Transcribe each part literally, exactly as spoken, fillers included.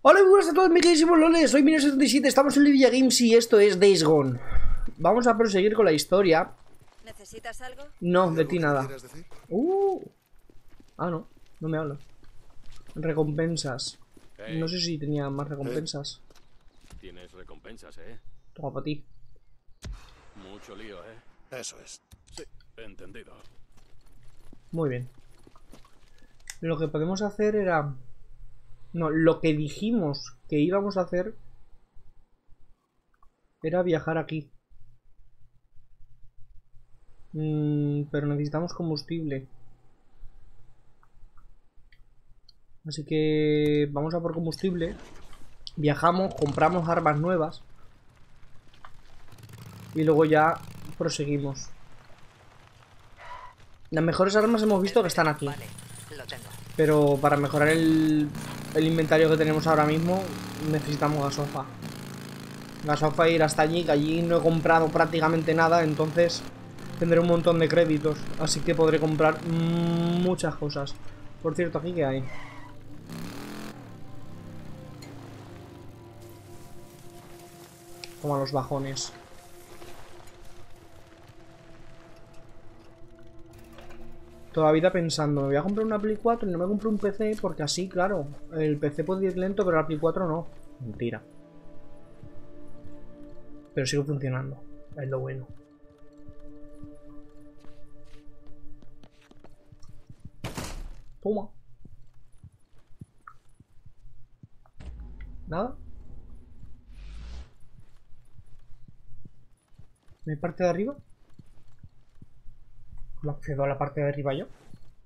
Hola, muy buenas a todos, mis queridísimos loles. Soy Mino setenta y siete, estamos en Livia Games y esto es Days Gone. Vamos a proseguir con la historia. ¿Necesitas algo? No, ¿Hay de algo ti que me nada. quieras decir? Uh. Ah, no, no me habla. Recompensas. Hey, No sé si tenía más recompensas. tienes recompensas, ¿eh? Toma para ti. Mucho lío, ¿eh? Eso es. Sí, entendido. Muy bien. Lo que podemos hacer era... No, lo que dijimos que íbamos a hacer era viajar aquí. Mm, pero necesitamos combustible. Así que vamos a por combustible. Viajamos, compramos armas nuevas. Y luego ya proseguimos. Las mejores armas hemos visto que están aquí. Vale, lo tengo. Pero para mejorar el, el inventario que tenemos ahora mismo necesitamos gasofa. Gasofa ir hasta allí, que allí no he comprado prácticamente nada. Entonces tendré un montón de créditos. Así que podré comprar muchas cosas. Por cierto, ¿aquí qué hay? Como a los bajones. Todavía pensando, me voy a comprar una Play cuatro y no me compro un P C porque así, claro, el P C puede ir lento, pero la Play cuatro no. Mentira. Pero sigue funcionando, es lo bueno. Toma. ¿Nada? ¿No hay parte de arriba? ¿Cómo accedo a la parte de arriba yo?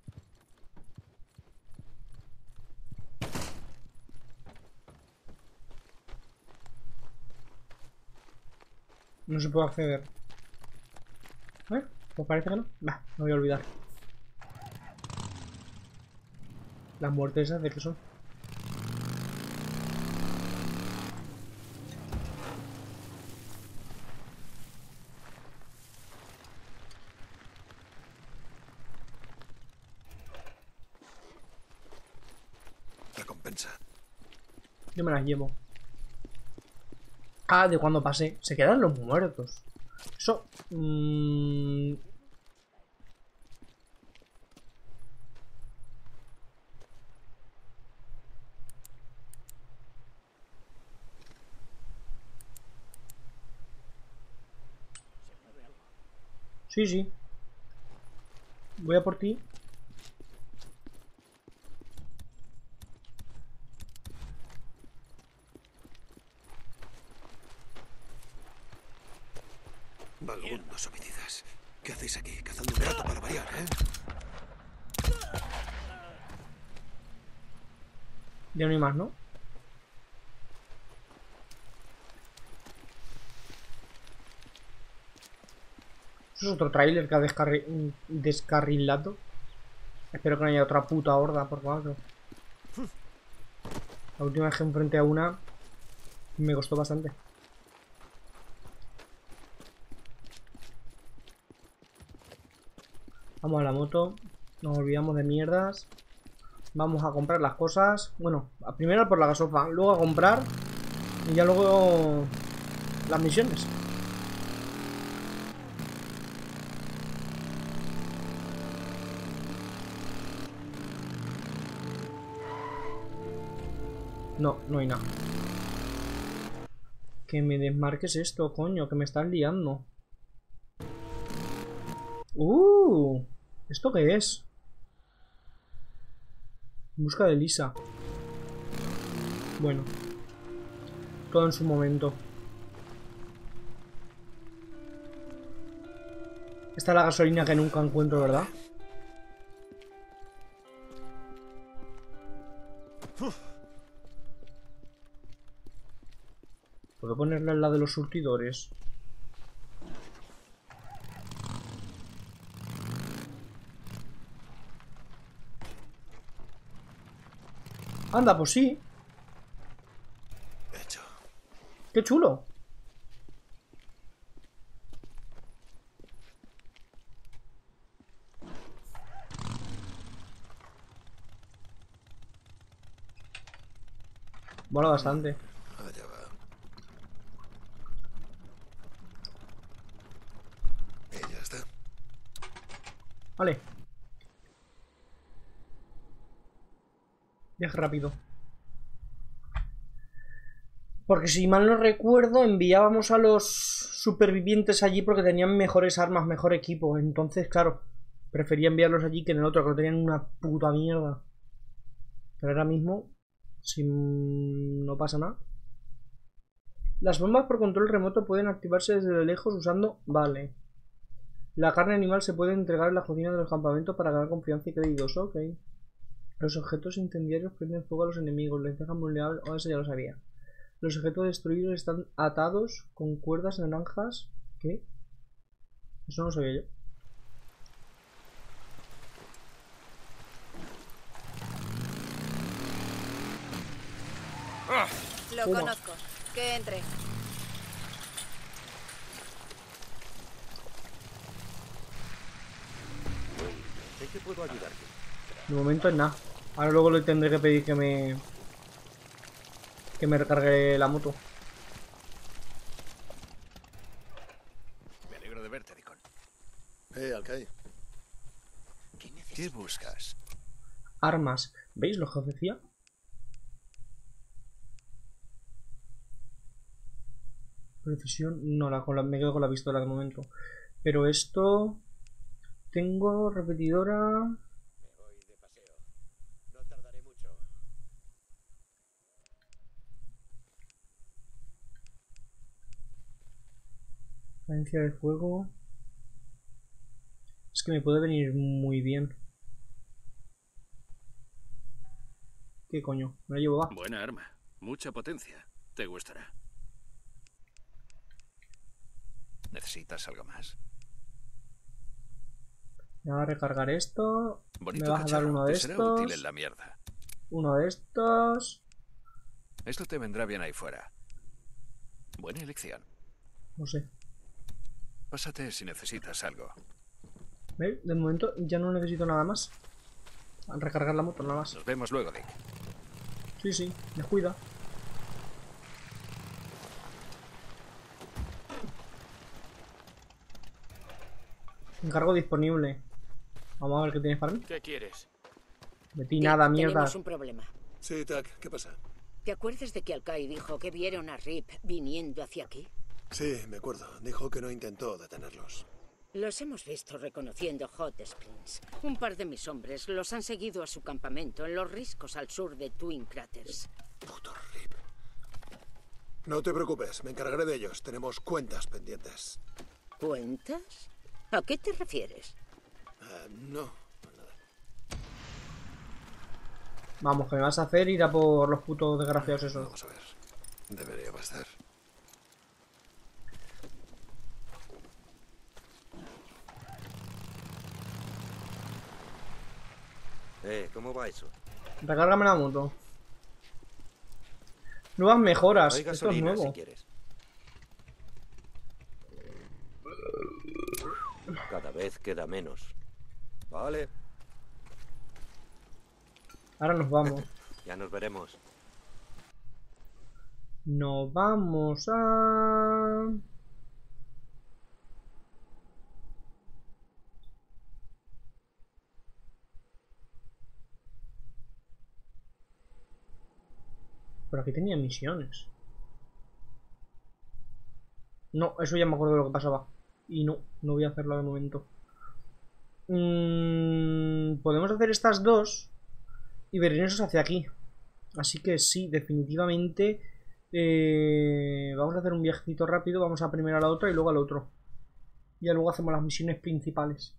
No se puede acceder. ¿Eh? Pues parece que no. Bah, me voy a olvidar. Las muertes esas de qué son. Recompensa. Yo me las llevo. Ah, de cuando pasé. Se quedan los muertos. Eso... Mmm... Sí, sí. Voy a por ti. Vagabundos homicidas. ¿Qué hacéis aquí? Cazando un rato para variar, ¿eh? Ya no hay más, ¿no? Eso es otro tráiler que ha descarri descarrilado. Espero que no haya otra puta horda, por favor. La última vez que enfrenté a una me costó bastante. Vamos a la moto. Nos olvidamos de mierdas. Vamos a comprar las cosas. Bueno, primero por la gasofa, luego a comprar. Y ya luego las misiones. No, no hay nada. Que me desmarques esto, coño, que me estás liando. Uh, ¿esto qué es? En busca de Lisa. Bueno, todo en su momento. Esta es la gasolina que nunca encuentro, ¿verdad? ¿Puedo ponerla en la de los surtidores? Anda, pues sí. Hecho. ¡Qué chulo! Mola bastante. Allá va. Y ya está. Vale. Viaje rápido. Porque si mal no recuerdo, enviábamos a los supervivientes allí porque tenían mejores armas, mejor equipo. Entonces, claro, prefería enviarlos allí que en el otro, que no tenían una puta mierda. Pero ahora mismo, si no pasa nada. Las bombas por control remoto pueden activarse desde lejos usando... Vale. La carne animal se puede entregar en la cocina de los campamentos para ganar confianza y créditos. Ok. Los objetos incendiarios prenden fuego a los enemigos, les dejan vulnerables... Oh, eso ya lo sabía. Los objetos destruidos están atados con cuerdas naranjas. ¿Qué? Eso no lo sabía yo. Lo Toma. conozco. Que entre. ¿En qué puedo ayudarte? De momento es nada. Ahora luego le tendré que pedir que me... Que me recargue la moto. Me alegro de verte, Deacon. Eh, Alcaí. ¿Qué necesitas? ¿Qué buscas? Armas. ¿Veis lo que os decía? Precisión. No, la, con la, me quedo con la pistola de momento. Pero esto... Tengo repetidora... Me voy de paseo. No tardaré mucho. Cadencia de fuego. Es que me puede venir muy bien. ¿Qué coño? Me la llevo, va. Buena arma. Mucha potencia. Te gustará. ¿Necesitas algo más? Me va a recargar esto. Bonito Me vas a dar cacharro. uno de Te será útil en estos. la mierda. Uno de estos. Esto te vendrá bien ahí fuera. Buena elección. No sé. Pásate si necesitas algo. ¿Veis? De momento ya no necesito nada más. Recargar la moto, nada más. Nos vemos luego, Dick. Sí, sí, descuida. Encargo disponible. Vamos a ver qué tienes para mí. ¿Qué quieres? De ti Dick, nada, mierda. Tenemos un problema. Sí, Tac, ¿qué pasa? ¿Te acuerdas de que Alcaí dijo que vieron a Rip viniendo hacia aquí? Sí, me acuerdo. Dijo que no intentó detenerlos. Los hemos visto reconociendo Hot Springs. Un par de mis hombres los han seguido a su campamento en los riscos al sur de Twin Craters. Puto Rip. No te preocupes, me encargaré de ellos. Tenemos cuentas pendientes. ¿Cuentas? ¿A qué te refieres? Uh, no, nada. Vamos, que me vas a hacer ir a por los putos desgraciados esos. Vamos a ver. Debería bastar. Eh, ¿cómo va eso? Recárgame la moto. Nuevas mejoras. Hay Esto es gasolina nuevo. si quieres. Cada vez queda menos. Vale, Ahora nos vamos. ya nos veremos. Nos vamos a... Pero aquí tenía misiones. No, eso ya me acuerdo de lo que pasaba. Y no, no voy a hacerlo de momento. Mm, podemos hacer estas dos y venirnos hacia aquí. Así que sí, definitivamente eh, vamos a hacer un viajecito rápido. Vamos a primero a la otra y luego al otro. Ya luego hacemos las misiones principales.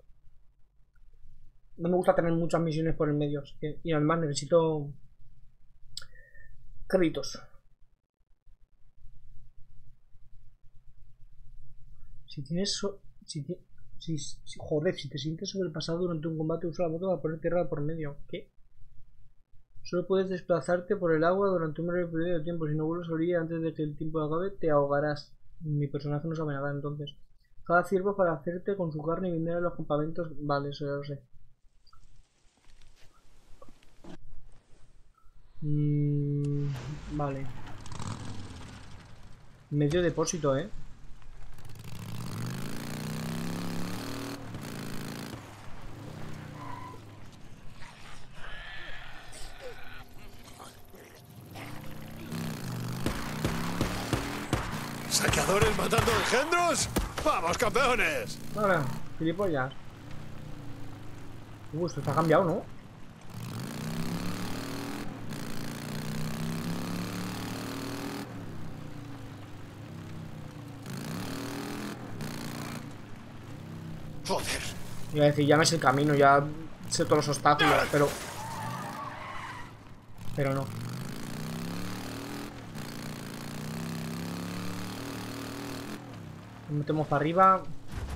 No me gusta tener muchas misiones por el medio, así que, y además necesito créditos. Si tienes... So si, ti si, si, joder, si te sientes sobrepasado durante un combate, usa la moto para poner tierra por medio. ¿Qué? Solo puedes desplazarte por el agua durante un breve periodo de tiempo. Si no vuelves a orilla antes de que el tiempo acabe, te ahogarás. Mi personaje no sabe nada, entonces. Cada ciervo para hacerte con su carne y vender a los campamentos. Vale, eso ya lo sé. Mm, Vale. Medio depósito, eh. ¿Saqueadores matando engendros? ¡Vamos, campeones! Vale, gilipollas. Uh, esto está cambiado, ¿no? Joder. Iba a decir, ya me sé el camino, ya sé todos los obstáculos, pero... Pero no. Nos metemos para arriba.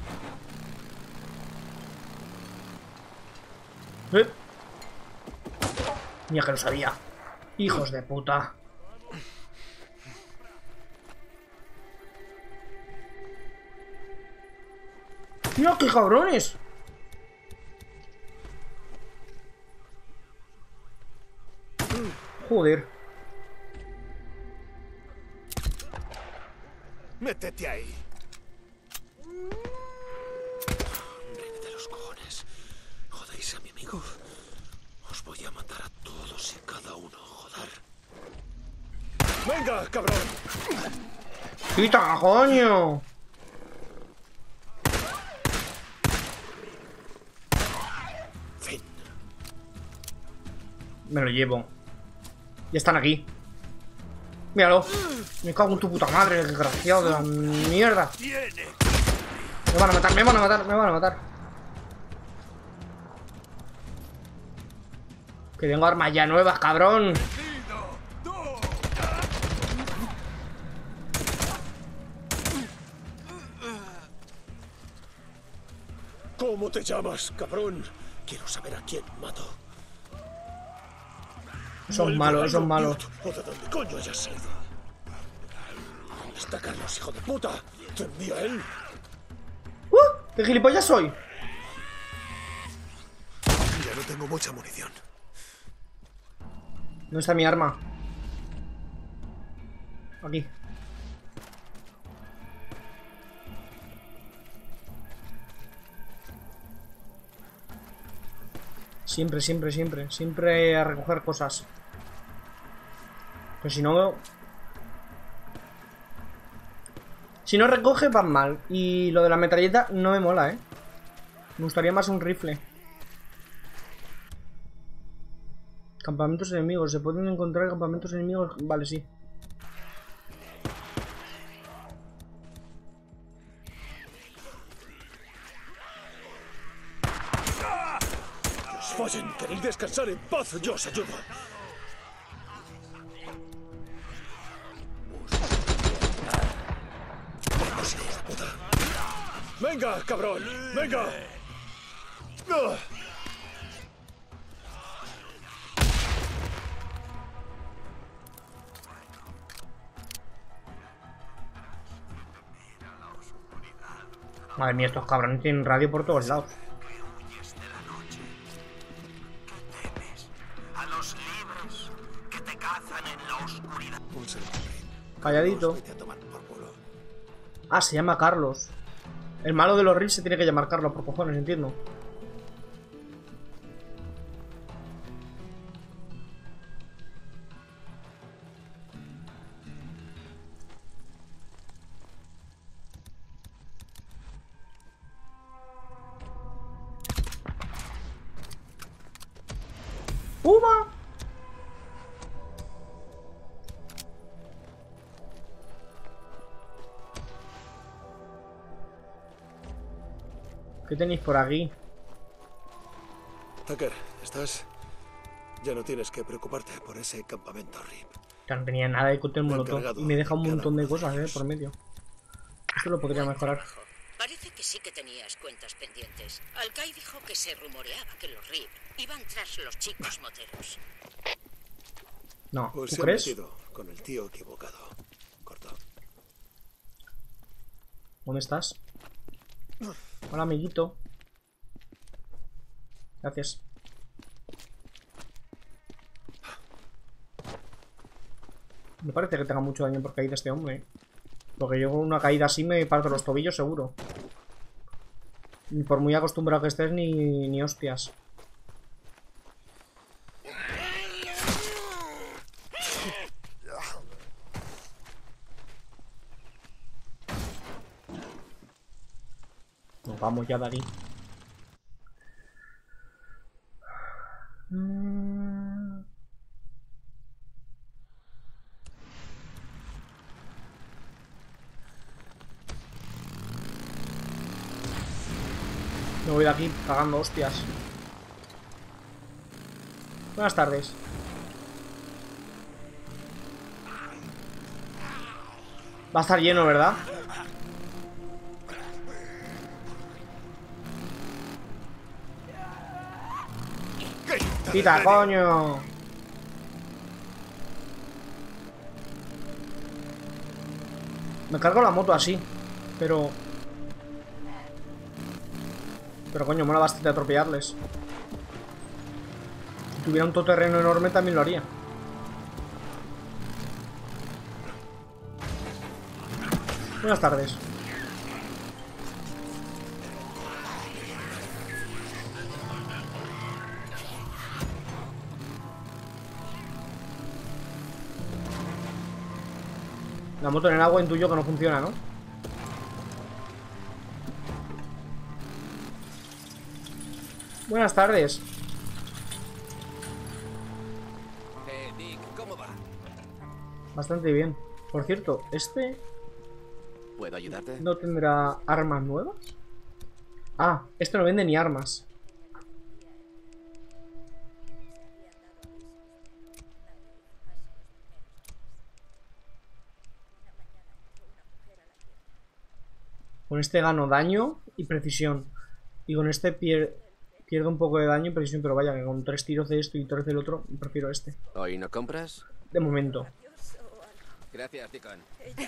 ¿Eh? Mira que lo sabía. Hijos de puta. ¡Mira qué cabrones! Joder. Métete ahí. Nene de los cojones. ¿Jodéis a mi amigo? Os voy a matar a todos y cada uno, joder. ¡Venga, cabrón! ¡Quita, coño! Fin. Me lo llevo. Ya están aquí. Míralo. Me cago en tu puta madre, desgraciado de la mierda. Me van a matar, me van a matar, me van a matar. Que tengo armas ya nuevas, cabrón. ¿Cómo te llamas, cabrón? Quiero saber a quién mato. Son malos, son malos. ¿O de dónde coño hayas salido? ¿Dónde está Carlos, hijo de puta? ¿Te envía él? ¡Uh! ¿Qué gilipollas soy? Ya no tengo mucha munición. ¿Dónde está mi arma? Aquí. Siempre, siempre, siempre. Siempre a recoger cosas. Pero si no... Si no recoge, van mal. Y lo de la metralleta no me mola, ¿eh? Me gustaría más un rifle. Campamentos enemigos. ¿Se pueden encontrar campamentos enemigos? Vale, sí. Follen, queréis descansar en paz, yo os ayudo. Vamos, hijos de puta. Venga, cabrón, venga. ¡Ah! Madre mía, estos cabrones tienen radio por todos lados. Calladito. Ah, se llama Carlos. El malo de los R I P se tiene que llamar Carlos, por cojones, entiendo. ¡Puma! ¿Qué tenéis por aquí? Tucker, ¿estás? Ya no tienes que preocuparte por ese campamento R I P. Ya no tenía nada de cóctel molotov. Y me deja un montón de cosas, eh, por medio. Esto lo podría mejorar. Parece que sí que tenías cuentas pendientes. Alcai dijo que se rumoreaba que los R I P iban tras los chicos moteros. No, Pues ¿tú se crees? han metido con el tío equivocado. Corto. ¿Dónde estás? Hola, amiguito. Gracias. Me parece que tenga mucho daño por caída este hombre. Porque yo con una caída así me parto los tobillos seguro. Ni por muy acostumbrado que estés, ni, ni hostias. Nos vamos ya de aquí. Mm. Me voy de aquí cagando hostias. Buenas tardes. Va a estar lleno, ¿verdad? ¡Quita, coño! Me cargo la moto así, pero... Pero coño, mola bastante atropellarles. Si tuviera un todoterreno enorme también lo haría. Buenas tardes. La moto en el agua intuyo que no funciona, ¿no? Buenas tardes. Eh, Nick, ¿cómo va? Bastante bien. Por cierto, ¿este ¿Puedo ayudarte? no tendrá armas nuevas? Ah, este no vende ni armas. Con este gano daño y precisión. Y con este pier pierdo un poco de daño y precisión, pero vaya, que con tres tiros de esto y tres del otro, prefiero este. ¿Hoy no compras? De momento. Gracias, Ticón.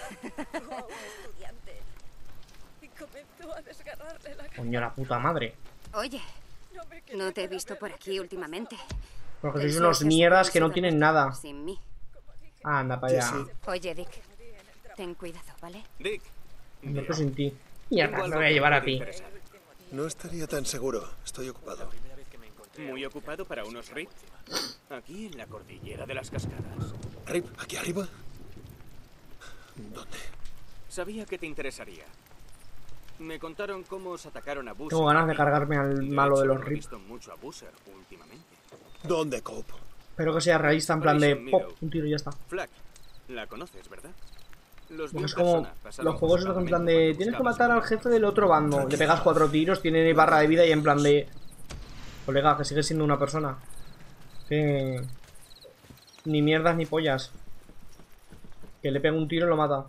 Coño, la puta madre. Oye, no te he visto por aquí últimamente. Porque sois unos mierdas que no tienen nada. Sin mí. Anda para allá. Oye, Dick, ten cuidado, ¿vale? Dick, No estoy sin ti. Mierda, me voy a llevar a ti. No estaría tan seguro. Estoy ocupado. muy ocupado para unos R I P. Aquí en la cordillera de las cascadas. ¿Rip? ¿Aquí arriba? ¿Dónde? Sabía que te interesaría. Me contaron cómo os atacaron a Boozer. Tengo ganas de cargarme al malo de los R I P. He visto mucho a Boozer últimamente. ¿Dónde, Cope? Espero que sea realista, en plan de pop, un tiro y ya está. Flack, la conoces, ¿verdad? Los Porque es como los juegos estos en plan de tienes que matar al jefe del otro bando. Le pegas cuatro tiros, tiene barra de vida y en plan de... Colega, que sigue siendo una persona. Que... Ni mierdas ni pollas. Que le pega un tiro y lo mata.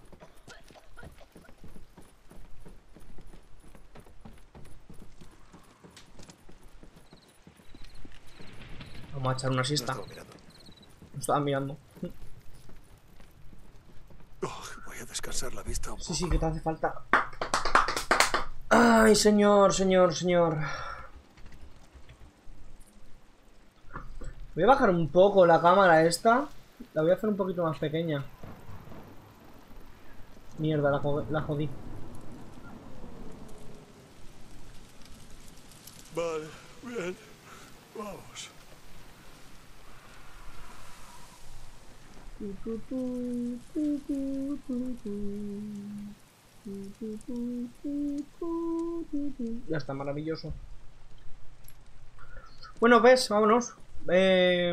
Vamos a echar una siesta. No estaba mirando. Nos estaban mirando. Oh, voy a descansar la vista un poco. Sí, sí, que te hace falta. Ay, señor, señor, señor. Voy a bajar un poco la cámara esta. La voy a hacer un poquito más pequeña. Mierda, la, la jodí. Vale, bien. Vamos. Ya está, maravilloso. Bueno, ves, vámonos. Eh...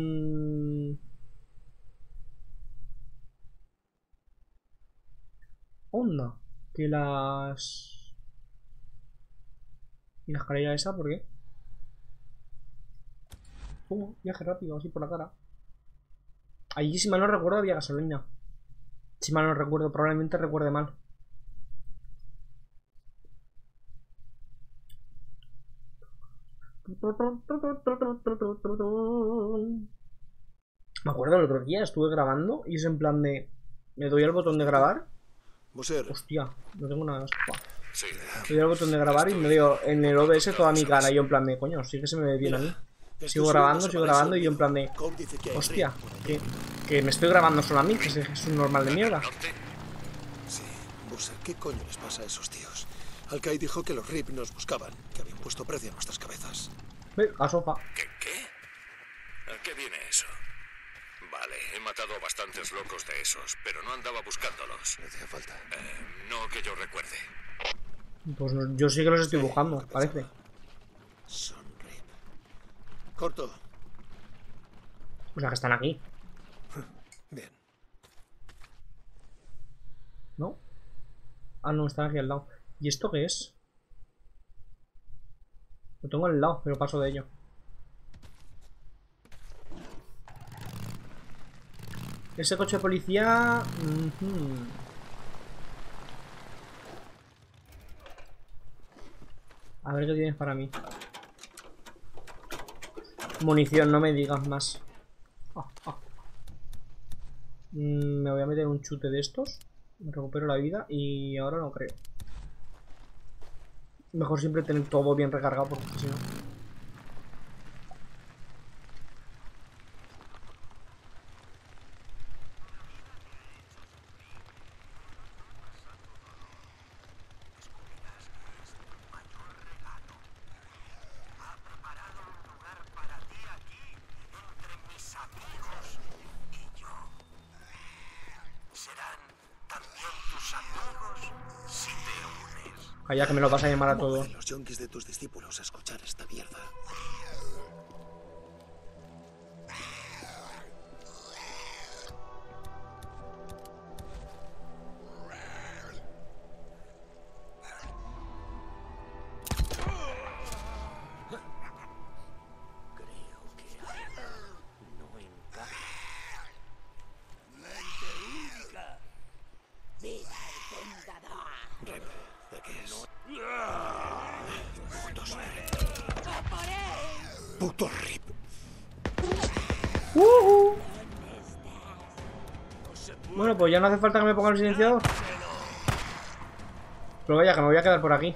Onda. Que las... ¿Y la escalera esa? ¿Por qué? Uh, viaje rápido, así por la cara. Allí, si mal no recuerdo, había gasolina. Si mal no recuerdo, probablemente recuerde mal. Me acuerdo el otro día, estuve grabando y es en plan de... Me doy al botón de grabar. Buser. Hostia, no tengo nada. Sí. Le doy al botón de grabar y me doy en el O B S toda mi cara. Y yo en plan de, coño, sí que se me ve bien a mí. Sigo grabando, sigo grabando y yo en plan de... Hostia, que... Que me estoy grabando solo a mí, que es un normal de mierda. Sí, Buser, ¿qué coño les pasa a esos tíos? Al-Kai dijo que los R I P nos buscaban, que habían puesto precio a nuestras cabezas. Eh, a sopa. ¿Qué, qué? ¿A qué viene eso? Vale, he matado a bastantes locos de esos, pero no andaba buscándolos. No hacía falta. Eh, no que yo recuerde. Pues no, yo sí que los estoy Sí, buscando, lo que parece. pensaba. Son R I P. Corto. O sea que están aquí, Bien. ¿no? Ah, no, están aquí al lado. ¿Y esto qué es? Lo tengo al lado, pero paso de ello. Ese coche de policía... Uh-huh. A ver qué tienes para mí. Munición, no me digas más. Ah, ah. Mm, me voy a meter un chute de estos. Me recupero la vida y ahora no creo. Mejor siempre tener todo bien recargado porque si no... Calla, que me lo vas a llamar a ¿Cómo todo. pueden los yonkis de tus discípulos a escuchar esta mierda? Rep, ¿de qué es? Putos R I P. Putos R I P. Uh-huh. Bueno, pues ya no hace falta que me ponga el silenciador. Pero vaya, que me voy a quedar por aquí.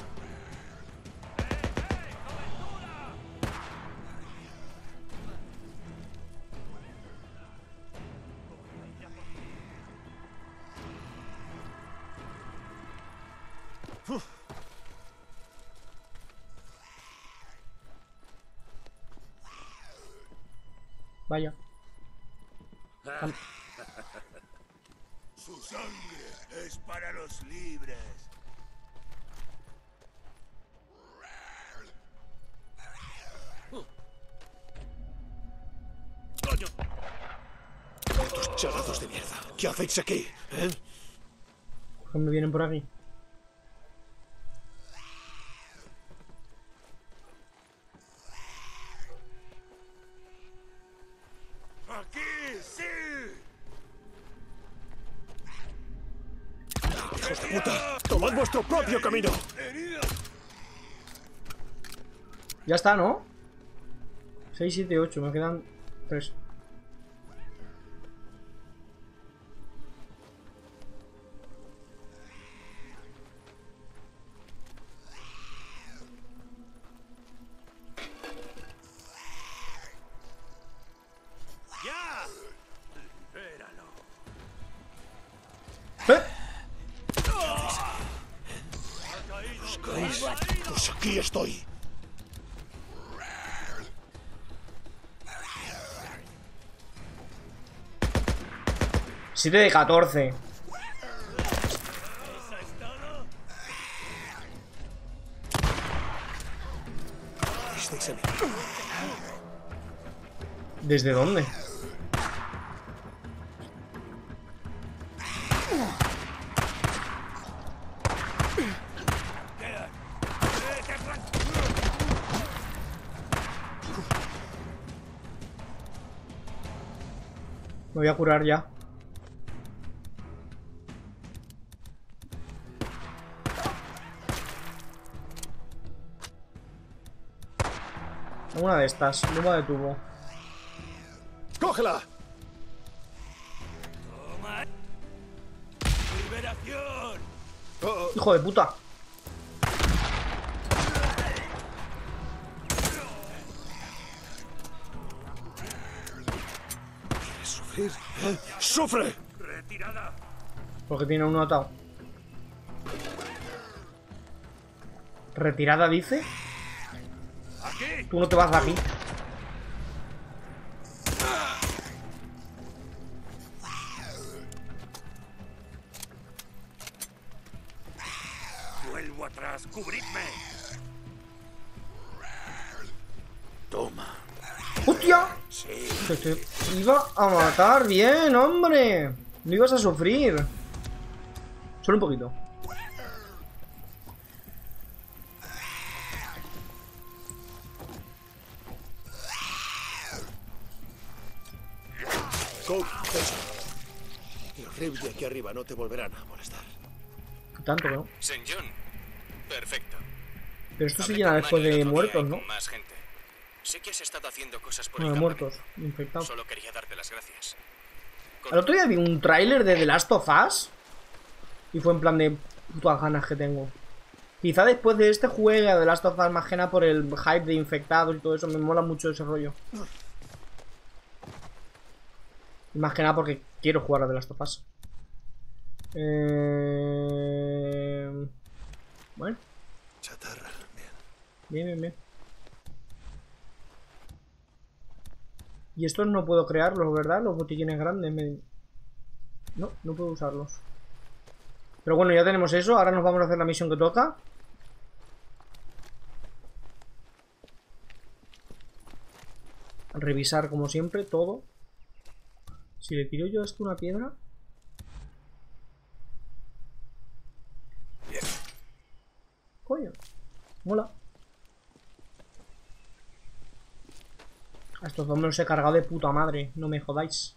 Vaya. Su sangre es para los libres. ¡Coño! Putos chalados de mierda. ¿Qué hacéis aquí? ¿Eh? Que me vienen por aquí. ¡Aquí sí! ¡Hijos de puta! ¡Tomad vuestro propio camino! Ya está, ¿no? seis, siete, ocho, me quedan tres. ¡Ya! Libéralo. ¡Eh! ¿Buscáis? Pues aquí estoy. siete de catorce. ¿Visteis a mí? ¿Desde dónde? Me voy a curar ya. Una de estas, bomba de tubo. ¡Cógela! ¡Liberación! Oh, ¡Hijo de puta! ¿Quieres sufrir? ¿Sufrir? ¿Eh? ¡Sufre! ¡Retirada! Porque tiene uno atado. ¿Retirada dice? ¡Aquí! Tú no te vas de aquí. ¡Vuelvo atrás! ¡Cubridme! Toma. ¡Hostia! Sí. Que te iba a matar bien, hombre. No ibas a sufrir. Solo un poquito. Cope, eso. Los rips de aquí arriba no te volverán a molestar. Tanto que no. Saint John. Perfecto. Pero esto se Hablé llena con después Manny el de otro muertos, día y ¿no? con más gente. Sé que has estado haciendo cosas por No, el de campamento. muertos, infectados. Solo quería darte las gracias. El otro día vi un tráiler de The Last of Us y fue en plan de putas ganas que tengo. Quizá después de este juegue a The Last of Us más que nada por el hype de infectados y todo eso. Me mola mucho ese rollo. Y más que nada porque quiero jugar a The Last of Us. Eh... Bueno, Chatarra, bien. bien, bien, bien. Y estos no puedo crearlos, ¿verdad? Los botiquines grandes. Me... No, no puedo usarlos. Pero bueno, ya tenemos eso. Ahora nos vamos a hacer la misión que toca. Revisar como siempre todo. Si le tiro yo a esto una piedra. Coño. Mola. A estos dos me los he cargado de puta madre. No me jodáis.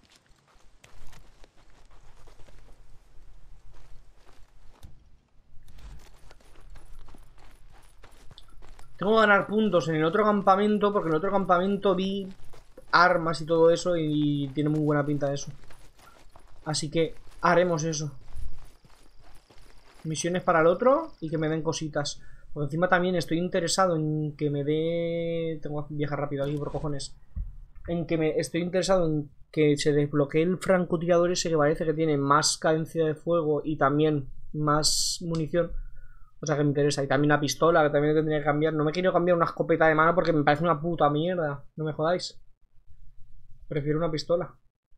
Tengo que ganar puntos en el otro campamento, porque en el otro campamento vi armas y todo eso y tiene muy buena pinta de eso. Así que haremos eso. Misiones para el otro y que me den cositas. Por encima también estoy interesado en que me dé... Tengo que viajar rápido aquí por cojones. En que me estoy interesado en que se desbloquee el francotirador ese que parece que tiene más cadencia de fuego y también más munición. O sea que me interesa. Y también la pistola, que también tendría que cambiar. No me quiero cambiar una escopeta de mano porque me parece una puta mierda. No me jodáis. Prefiero una pistola.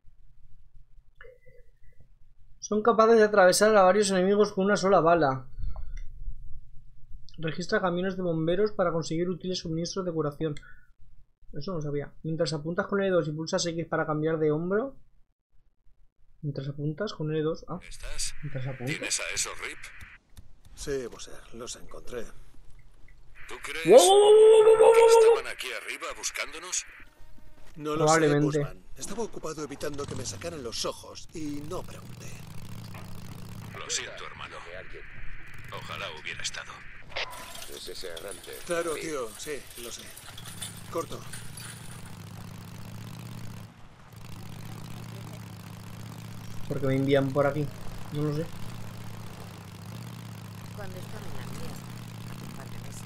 Son capaces de atravesar a varios enemigos con una sola bala. Registra camiones de bomberos para conseguir útiles suministros de curación. Eso no lo sabía. Mientras apuntas con L dos y pulsas X para cambiar de hombro. Mientras apuntas con L dos. Ah, ¿Estás? mientras apuntas. ¿Tienes a esos Rip? Sí, Bowser, los encontré. ¿Tú crees ¡Wow, wow, wow, wow, wow, wow, que wow! estaban aquí arriba buscándonos? No lo Probablemente. sé, Bushman. Estaba ocupado evitando que me sacaran los ojos y no pregunté. Lo siento, hermano. Ojalá hubiera estado. Es ese errante. Claro, tío, sí, lo sé. Corto. Porque me envían por aquí. No lo sé. Cuando estaba en la mía, hace un par de meses.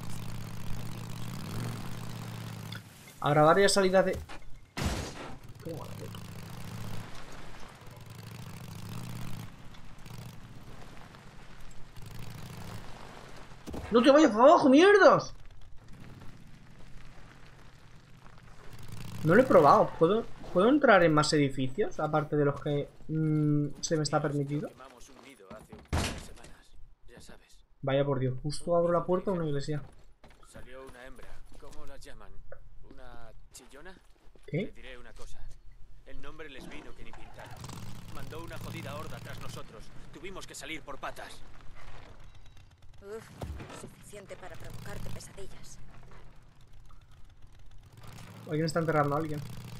Habrá varias salidas de... Toma la puta. ¡No te vayas para abajo, mierdas! No lo he probado. ¿Puedo, ¿puedo entrar en más edificios? Aparte de los que mmm, se me está permitido. Quemamos un nido hace un par de semanas. Ya sabes. Vaya por Dios. Justo abro la puerta a una iglesia. Salió una hembra. ¿Cómo las llaman? ¿Una chillona? Te ¿Qué? diré una cosa. El nombre les vino que ni pintaron. Mandó una jodida horda tras nosotros. Tuvimos que salir por patas. Uf, suficiente para provocarte pesadillas. Alguien está enterrando a alguien.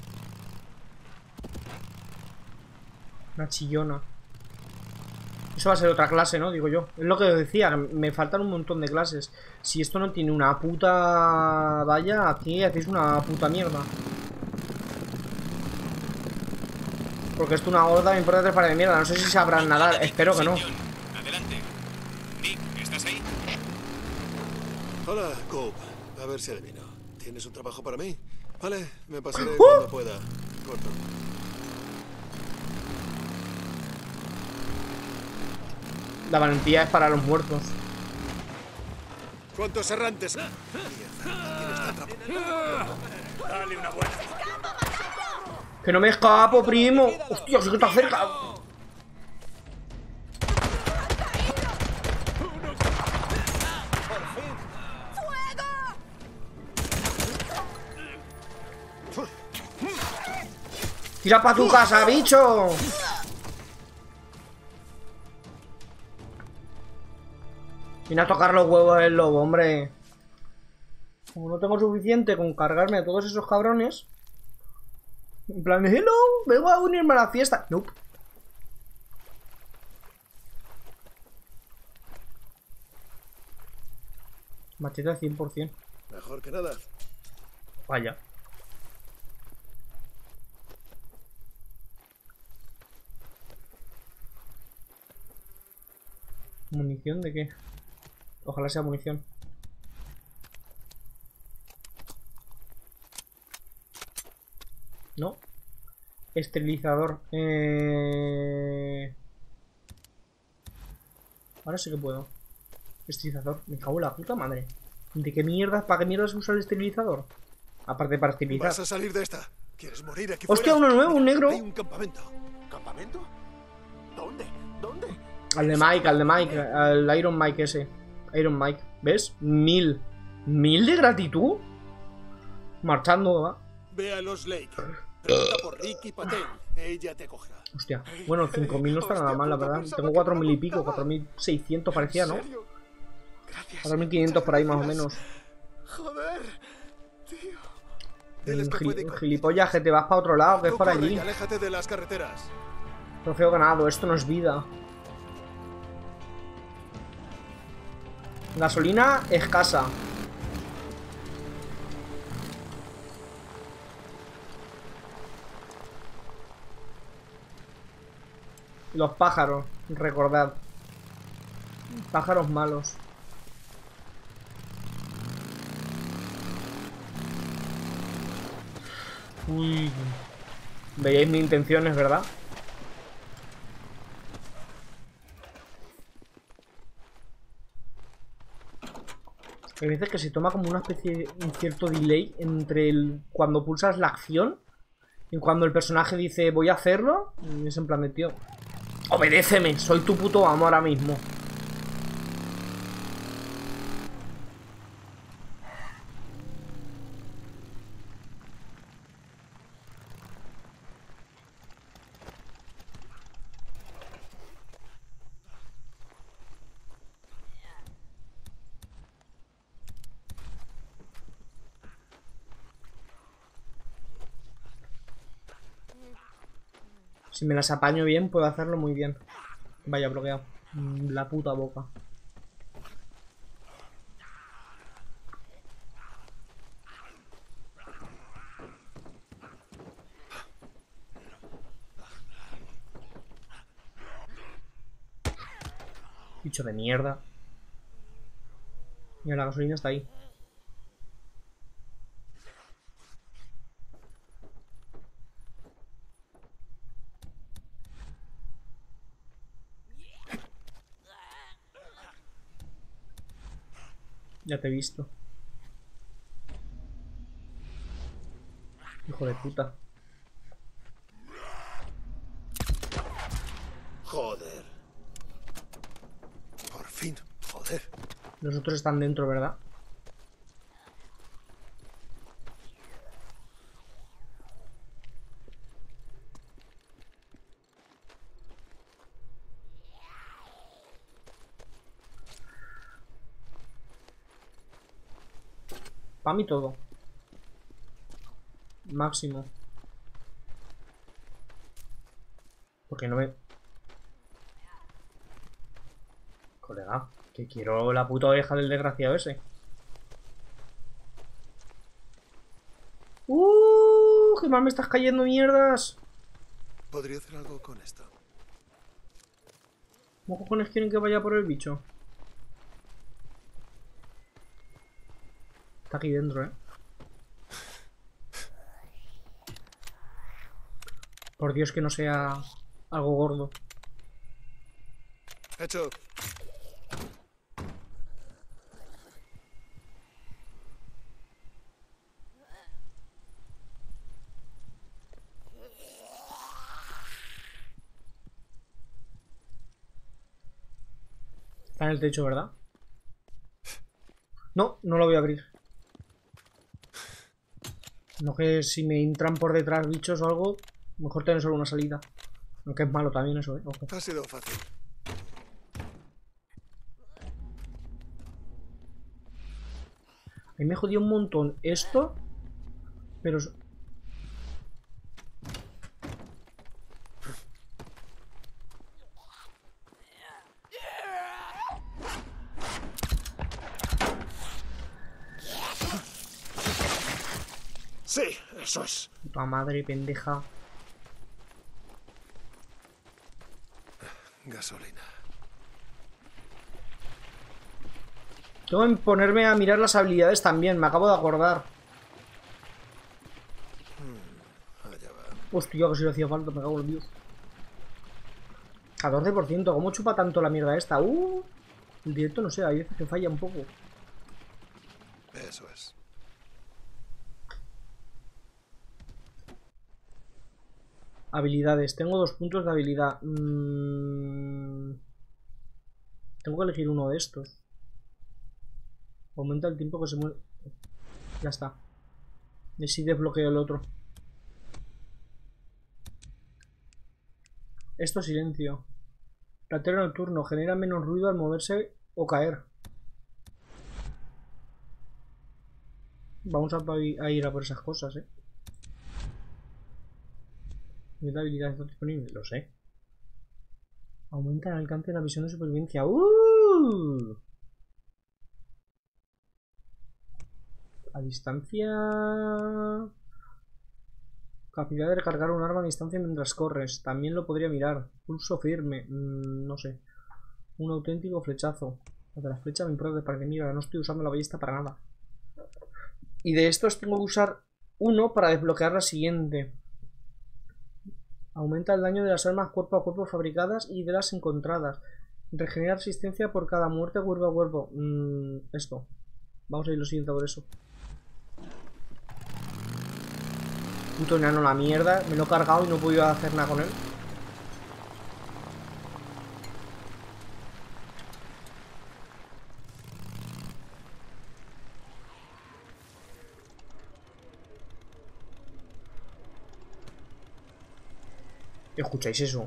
Una chillona. Eso va a ser otra clase, ¿no? Digo yo. Es lo que decía, me faltan un montón de clases. Si esto no tiene una puta valla, aquí hacéis una puta mierda. Porque esto una horda me importa tres pares de mierda. No sé si sabrán nadar, espero que no. Adelante. Nick, ¿estás ahí? Hola, Cope. A ver si adivino. ¿Tienes un trabajo para mí? Vale, me pasaré ¡Uh! cuando pueda. Corto. La valentía es para los muertos. ¿Cuántos errantes? ¿Quién está atrapado? Dale una vuelta. ¡Que no me escapo, primo! ¡Hostia, sí que está cerca! ¡Tira para tu casa, bicho! Viene a tocar los huevos el lobo, hombre. Como no tengo suficiente con cargarme a todos esos cabrones. En plan, hello, vengo a unirme a la fiesta. Nope. Machete al cien por cien. Mejor que nada. Vaya. ¿Munición de qué? Ojalá sea munición. No. Esterilizador. Eh... Ahora sí que puedo. Esterilizador. Me cago en la puta madre. ¿De qué mierda? ¿Para qué mierda se usa el esterilizador? Aparte para esterilizar. Vas a salir de esta. ¿Quieres morir aquí ¡Hostia, fuera? uno nuevo, un negro! Hay un campamento. ¿Campamento? ¿Dónde? ¿Dónde? Al de Mike, al de Mike, al Iron Mike ese. Iron Mike. ¿Ves? Mil. ¿Mil de gratitud? Marchando, ¿va? Ve a los Lake. Pregunta por Ricky Patel. Ella te cogerá. Hostia. Bueno, cinco mil no está nada mal, la verdad. Tengo cuatro mil y pico, cuatro mil seiscientos parecía, ¿no? cuatro mil quinientos por ahí más o menos. Joder, tío. Diles que puede Gil gilipollas, que te vas para otro lado, que es Tú para corre allí. y aléjate de las carreteras. Trofeo ganado, esto no es vida. Gasolina escasa. Los pájaros, recordad. Pájaros malos. Uy. Veíais mis intenciones, ¿verdad? Hay veces que se toma como una especie de un cierto delay entre el cuando pulsas la acción y cuando el personaje dice voy a hacerlo. Y es en plan de tío, obedéceme, soy tu puto amo ahora mismo. Si me las apaño bien, puedo hacerlo muy bien. Vaya, bloqueado. La puta boca. Bicho de mierda. Mira, la gasolina está ahí. Ya te he visto. Hijo de puta. Joder. Por fin, joder. Los otros están dentro, ¿verdad? Para mí todo. Máximo. Porque no me... Colega, que quiero la puta oveja del desgraciado ese. ¡Uh! ¡Qué mal me estás cayendo, mierdas! Podría hacer algo con esto. ¿Cómo cojones quieren que vaya por el bicho? Está aquí dentro, ¿eh? Por Dios que no sea algo gordo. Hecho. Está en el techo, ¿verdad? No, no lo voy a abrir. No, que si me entran por detrás bichos o algo, mejor tener solo una salida. Aunque es malo también eso, ¿eh? Ojo. Ha sido fácil. A mí me jodió un montón esto, pero... Sí, eso es. Puta madre, pendeja. Gasolina. Tengo que ponerme a mirar las habilidades también, me acabo de acordar. Hmm, allá va. Hostia, que si le hacía falta, me cago en Dios. catorce por ciento, ¿cómo chupa tanto la mierda esta? Uh, el directo no sé, hay veces que falla un poco. Eso es. Habilidades, tengo dos puntos de habilidad. Mm... Tengo que elegir uno de estos. Aumenta el tiempo que se mueve. Ya está. Y si desbloqueo el otro. Esto silencio. Platero nocturno. Genera menos ruido al moverse o caer. Vamos a, a ir a por esas cosas, eh. ¿Qué habilidad está disponible? Lo sé. Aumenta el alcance de la visión de supervivencia. ¡Uh! A distancia... Capacidad de recargar un arma a distancia mientras corres. También lo podría mirar. Pulso firme. Mm, no sé. Un auténtico flechazo. La de la flecha me importa para que mira. No estoy usando la ballesta para nada. Y de estos tengo que usar uno para desbloquear la siguiente. Aumenta el daño de las armas cuerpo a cuerpo fabricadas y de las encontradas. Regenera resistencia por cada muerte cuerpo a cuerpo. Mm, esto. Vamos a ir lo siguiente por eso. Puto enano la mierda. Me lo he cargado y no he podido hacer nada con él. ¿Escucháis eso?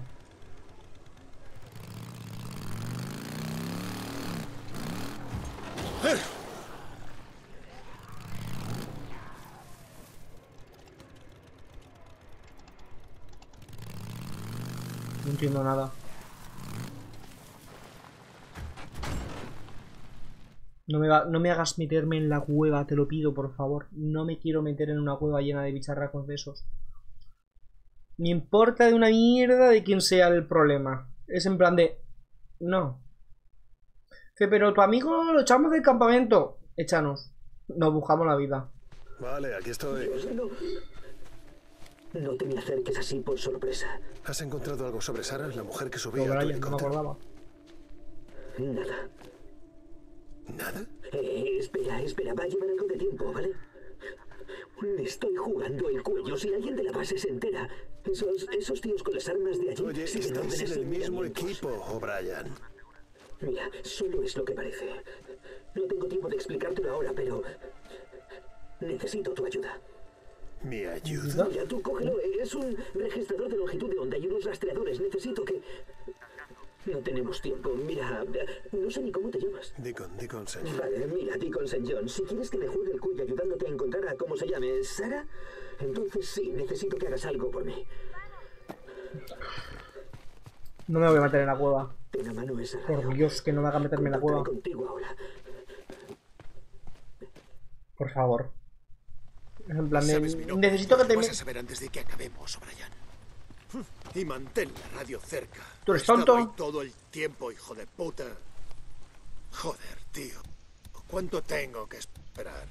No entiendo nada. No me, va, no me hagas meterme en la cueva, te lo pido, por favor. No me quiero meter en una cueva llena de bicharracos de esos. Me importa de una mierda de quién sea el problema. Es en plan de... No. Pero tu amigo lo echamos del campamento. Échanos. Nos buscamos la vida. Vale, aquí estoy. Dios, no. No te me acerques así por sorpresa. ¿Has encontrado algo sobre Sarah, la mujer que subía No, a tu Brian, no me helicóptero? acordaba. Nada. ¿Nada? Eh, espera, espera, va a llevar algo de tiempo, ¿vale? Le estoy jugando el cuello. Si alguien de la base se entera, esos, esos tíos con las armas de allí... Oye, siguen estáis órdenes en el sin mismo miramientos. equipo, O'Brien. Mira, solo es lo que parece. No tengo tiempo de explicártelo ahora, pero... necesito tu ayuda. ¿Mi ayuda? Mira, tú cógelo. Es un registrador de longitud de onda y unos rastreadores. Necesito que... No tenemos tiempo. Mira, no sé ni cómo te llamas. Deacon, Deacon Saint John. Vale, mira, Deacon Saint John. Si quieres que me juegue el cuello ayudándote a encontrar a cómo se llame Sarah, entonces sí, necesito que hagas algo por mí. No me voy a meter en la cueva. Ten a mano esa. Por Dios, que no me haga meterme en la cueva. Contigo ahora. Por favor. En plan de... ¿Sabes mi nombre? Necesito que te... Lo vas a saber antes de que acabemos, O'Brien. Y mantén la radio cerca. ¿Tú eres He estado tonto? ahí todo el tiempo, hijo de puta. Joder, tío. ¿Cuánto tengo que esperar?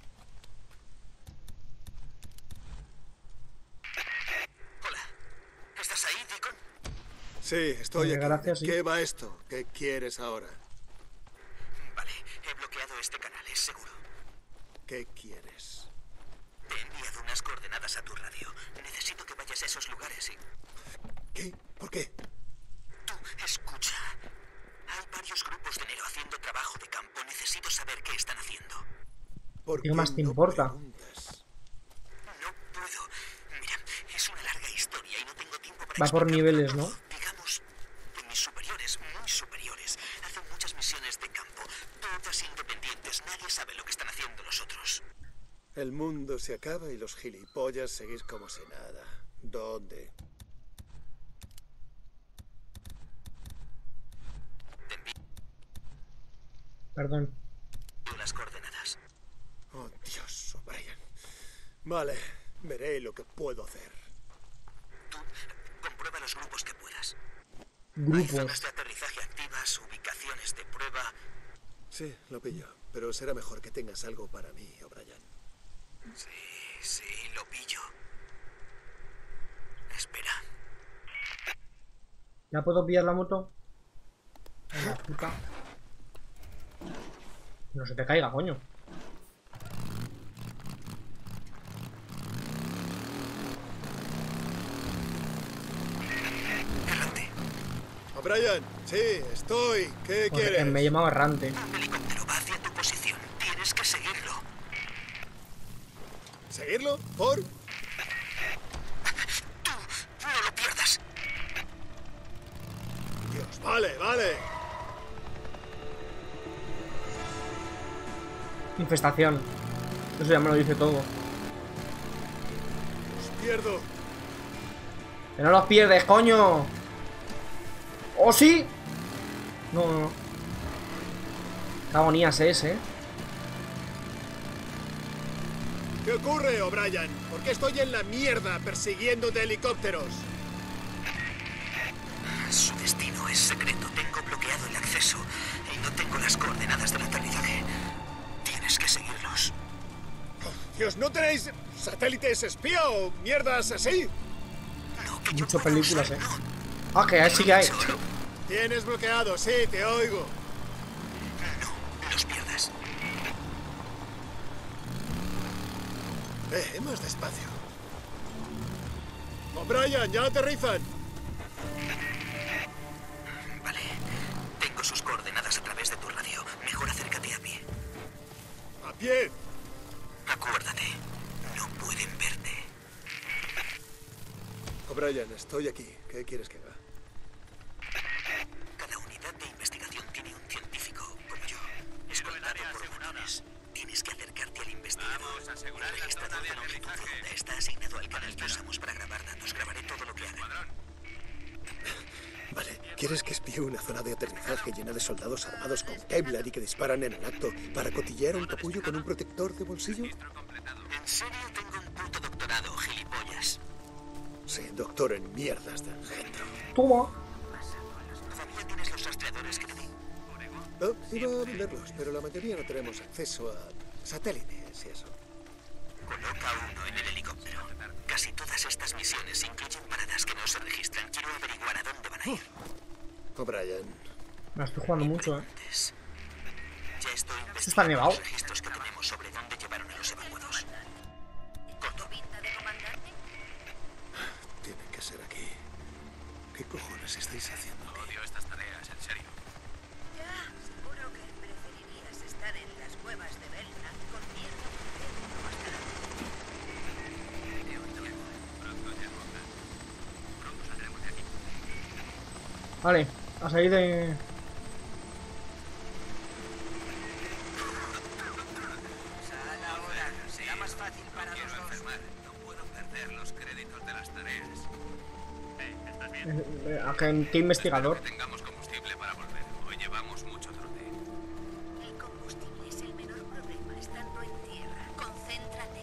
Hola. ¿Estás ahí, Deacon? Sí, estoy Eh, aquí. gracias, ¿De sí. ¿Qué va esto? ¿Qué quieres ahora? Vale, he bloqueado este canal, es seguro. ¿Qué quieres? Te he enviado unas coordenadas a tu radio. Necesito que vayas a esos lugares y... ¿Qué? ¿Por qué? Tú, escucha. Hay varios grupos de Nero. ¿Por ¿Qué más te no importa? preguntas? No puedo. Mira, es una larga historia y no tengo tiempo para Va por explicarlo niveles, ¿no? todo. Digamos que mis superiores, muy superiores, hacen muchas misiones de campo, todas independientes. Nadie sabe lo que están haciendo los otros. El mundo se acaba y los gilipollas seguís como si nada. ¿Dónde? Perdón. Las coordenadas. Oh, Dios, O'Brien. Vale, veré lo que puedo hacer. Tú comprueba los grupos que puedas. Hay Grupos. zonas de aterrizaje activas, ubicaciones de prueba. Sí, lo pillo. Pero será mejor que tengas algo para mí, O'Brien. Sí, sí, lo pillo. Espera. ¿Ya puedo pillar la moto? Ay, la puta. No se te caiga, coño. Errante. O'Brien, sí, estoy. ¿Qué Joder, quieres? me he llamado errante. Un helicóptero va hacia tu posición. Tienes que seguirlo. ¿Seguirlo? ¿Por? Tú, no lo pierdas. Dios, vale, vale. Infestación. Eso ya me lo dice todo. Os pierdo. ¡Que no los pierdes, coño! ¡Oh, sí! No, no, no. Qué agonía es ese, ¿eh? ¿Qué ocurre, O'Brien? ¿Por qué estoy en la mierda persiguiendo de helicópteros? Su destino es secreto. Tengo bloqueado el acceso y no tengo las coordenadas del aterrizaje. Tienes que seguirlos. Oh, Dios, ¿no tenéis satélites espía o mierdas así? No, que yo Muchas pueda películas, usar, ¿eh? no. Ah, que sí que hay. Solo. Tienes bloqueado, sí, te oigo. No los pierdas. Eh, más despacio. O'Brien, ya aterrizan. Vale. Tengo sus coordenadas a través de tu radio. Mejor acércate a pie. A pie. Acuérdate. No pueden verte. O'Brien, estoy aquí. ¿Qué quieres que haga? Cada unidad de investigación tiene un científico, como yo. Escoltado por botones. Tienes que acercarte al investigador. Vamos a asegurar El la registrador zona de de longitud aterrizaje. de onda está asignado al canal que usamos para grabar datos. Grabaré todo lo que haga. Vale, ¿quieres que espíe una zona de aterrizaje llena de soldados armados con Kevlar y que disparan en el acto para cotillear un capullo con un protector de bolsillo? ¿En serio tengo un puto doctorado, gilipollas? Sí, doctor en mierdas de engendro. Toma. ¿Todavía tienes los rastreadores que te di? No, iba a venderlos, pero la mayoría no tenemos acceso a satélites y eso. Coloca uno en el helicóptero. Casi todas estas misiones incluyen paradas que no se registran. Quiero averiguar a dónde van a ir. O'Brien, Me la estoy jugando mucho, ¿eh? Antes, ya estoy está investigando nevado. los registros que tenemos sobre dónde llevaron a los evacuados. Corto. ¿Pinta de comandante? tiene que ser aquí. ¿Qué cojones estáis haciendo aquí? Odio estas tareas, en serio. Ya, seguro que preferirías estar en las cuevas de Belna con miedo de no estar. Pronto llego. Pronto saldremos de aquí. Vale, a salir de... Sal ahora. Será más fácil para los dos. No puedo perder los créditos de las tareas. Eh, ¿estás bien? eh, eh, ¿A qué, qué investigador? Que tengamos combustible para volver. Hoy llevamos mucho trote. El combustible es el menor problema estando en tierra. Concéntrate.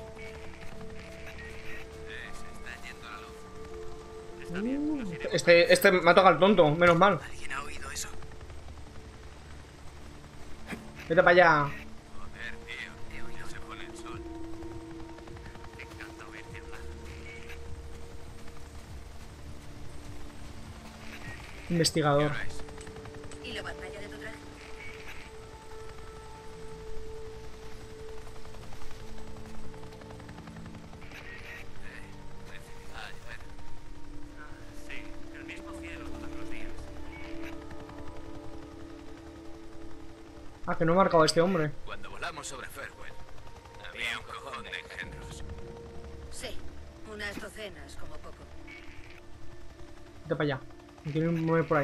Eh, se está yendo la luz. Está bien, nos iremos. Este, este me ha tocado el tonto, menos mal. ¿Alguien ha oído eso? Vete para allá. Joder, tío. Tío, ya se pone el sol. Me encanta oír temblar. Investigador. ¿Qué hora es? ¿Y la batalla de tu traje? Ah, ya ver. Ah, sí, el mismo cielo todos los días. Ah, que no he marcado a este hombre. Cuando volamos sobre Farewell, Unas docenas, como poco. Vete para allá. Me quiero mover por ahí.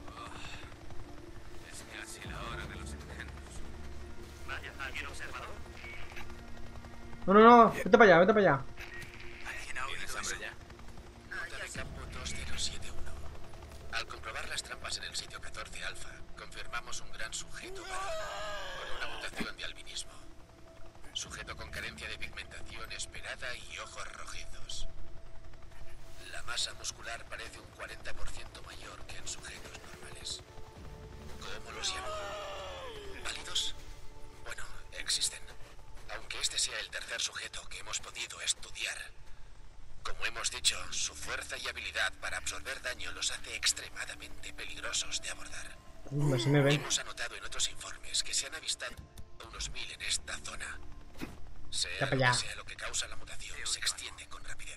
Es casi la hora de los engendros. Vaya, ¿alguien observador? No, no, no. Vete para allá, vete para allá. ¿Alguien ha oído hambre ya? Nota de campo dos cero siete uno. Al comprobar las trampas en el sitio catorce alfa, confirmamos un gran sujeto varón, con una mutación de albinismo. Sujeto con carencia de pigmentación esperada y ojos rojizos. La masa muscular parece un cuarenta por ciento mayor que en sujetos normales. ¿Cómo los llamo? ¿Válidos? Bueno, existen. Aunque este sea el tercer sujeto que hemos podido estudiar. Como hemos dicho, su fuerza y habilidad para absorber daño los hace extremadamente peligrosos de abordar. Uh, así me ven. Hemos anotado en otros informes que se han avistado unos mil en esta zona. Sea lo que sea lo que causa la mutación, se extiende con rapidez.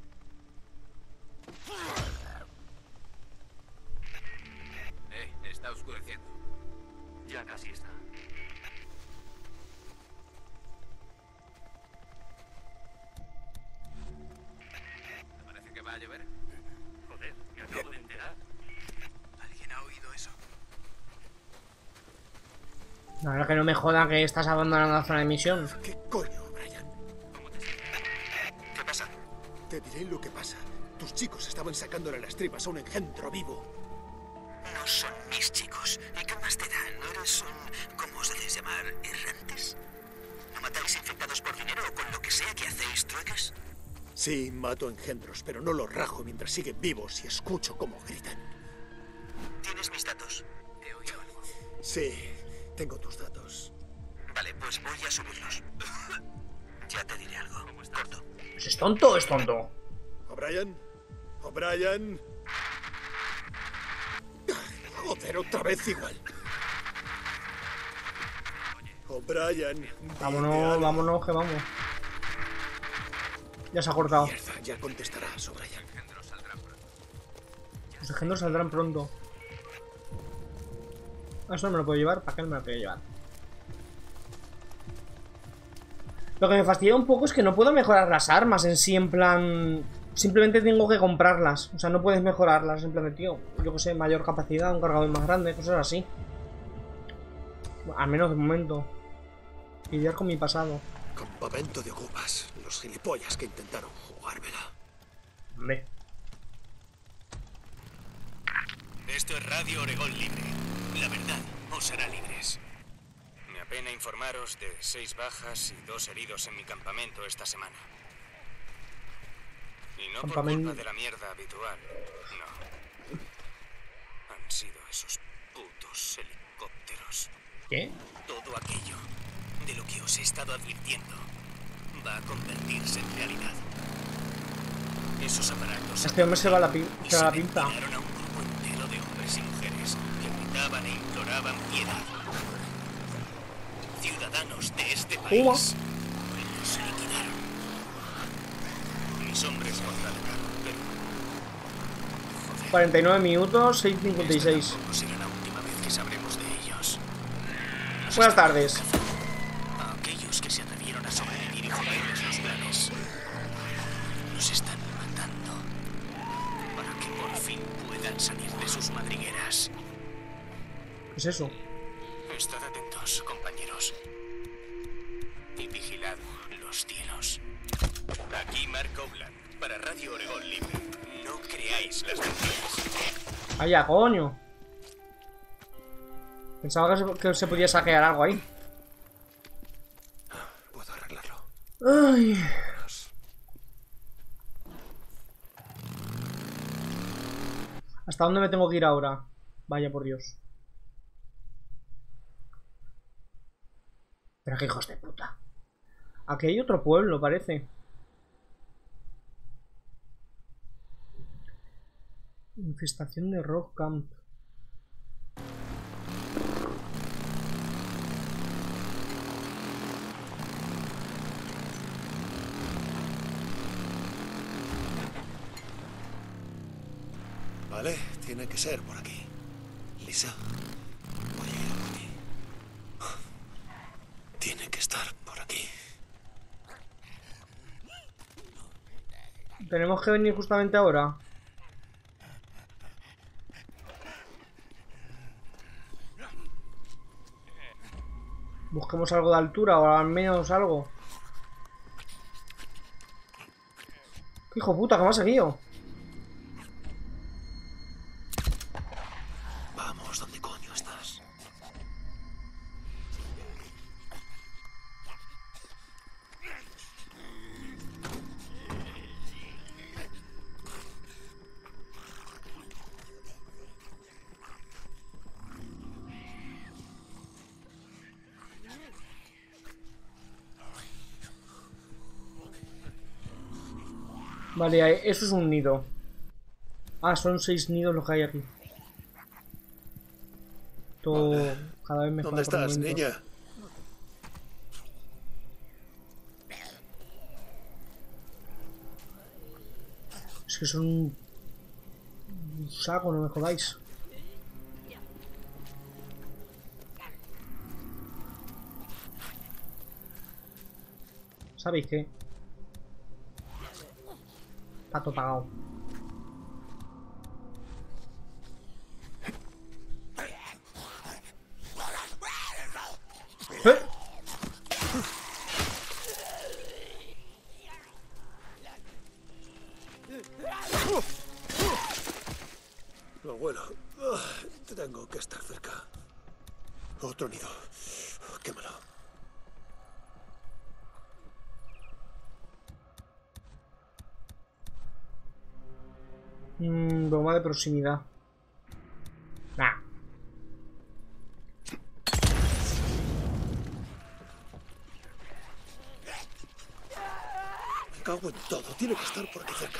Eh, está oscureciendo. Ya casi está. ¿Te parece que va a llover? Joder, me acabo de enterar. ¿Alguien ha oído eso? La verdad que no me joda que estás abandonando la zona de misión. ¿Qué coño, Brian? ¿Cómo te sientes? ¿Qué pasa? Te diré lo que pasa. Tus chicos estaban sacándole las tripas a un engendro vivo. No son mis chicos. ¿Y qué más te da? ¿No eres un... ¿cómo os debéis llamar? ¿Errantes? ¿No matáis infectados por dinero o con lo que sea que hacéis trueques? Sí, mato engendros, pero no los rajo mientras siguen vivos y escucho cómo gritan. ¿Tienes mis datos? He oído algo. Sí, tengo tus datos. Vale, pues voy a subirlos. Ya te diré algo. Corto. Pues es tonto o es tonto. ¿O'Brien? ¿O'Brien? Joder, otra vez igual. O'Brien. dime Vámonos, algo. vámonos, que vamos. Ya se ha cortado. Mierda, ya contestarás, O'Brien. Engendros saldrán pronto. Los engendros saldrán pronto. Ah, eso no me lo puedo llevar. ¿Para qué no me lo puedo llevar? Lo que me fastidia un poco es que no puedo mejorar las armas en sí, en plan... Simplemente tengo que comprarlas. O sea, no puedes mejorarlas. Simplemente, tío, yo que sé, mayor capacidad, un cargador más grande, cosas así. Al menos de momento. Lidiar con mi pasado. Campamento de ocupas. Los gilipollas que intentaron jugármela. Hombre. Esto es Radio Oregón Libre. La verdad os hará libres. Me apena informaros de seis bajas y dos heridos en mi campamento esta semana. Y no por Campamento. culpa de la mierda habitual, no. Han sido esos putos helicópteros. ¿Qué? Todo aquello de lo que os he estado advirtiendo va a convertirse en realidad. Esos aparatos... Este hombre se va a la, pi y se va a la se pinta. destinaron a un grupo entero de hombres y mujeres que gritaban e imploraban piedad. Ciudadanos de este país ¿Cómo? se liquidaron. Mis hombres contraatacaron, pero... Joder, cuarenta y nueve minutos, seis cincuenta y esta seis. tampoco será la última vez que sabremos de ellos. Nos Buenas están tardes. cazando a aquellos que se atrevieron a sobrevivir y joderles los planes. Nos están matando para que por fin puedan salir de sus madrigueras. ¿Qué es eso? Estad atentos, compañeros. Y vigilad los cielos. Aquí Mark Owland, para Radio Oregón Libre. No creáis las mentiras. ¡Vaya, coño! Pensaba que se, que se podía saquear algo ahí. Puedo arreglarlo. Ay. Vámonos. ¿Hasta dónde me tengo que ir ahora? Vaya por Dios. Pero qué hijos de puta. Aquí hay otro pueblo, parece. Infestación de Rock Camp. Vale, tiene que ser por aquí. Lisa, voy a ir a por ti. Tiene que estar por aquí. Tenemos que venir justamente ahora. Busquemos algo de altura o al menos algo. Hijo puta, que me ha seguido. Vamos, ¿dónde coño estás? Vale, eso es un nido. Ah, son seis nidos los que hay aquí. Todo vale. Cada vez mejor. ¿Dónde estás, niña? Es que son un saco, no me jodáis. ¿Sabéis qué? Está todo pagado. ¿Eh? Lo bueno, tengo que estar cerca. Otro nido. Quémalo. Mmm, broma de proximidad. Nah. Me cago en todo. Tiene que estar por aquí cerca.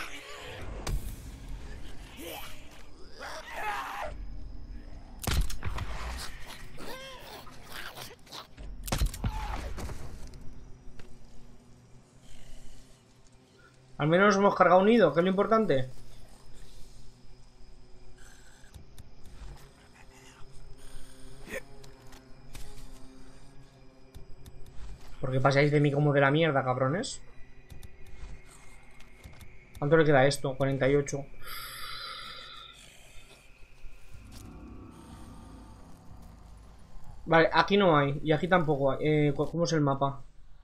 Al menos hemos cargado un nido, que es lo importante. ¿Por qué pasáis de mí como de la mierda, cabrones? ¿Cuánto le queda esto? cuarenta y ocho. Vale, aquí no hay. Y aquí tampoco hay. Eh, ¿Cómo es el mapa?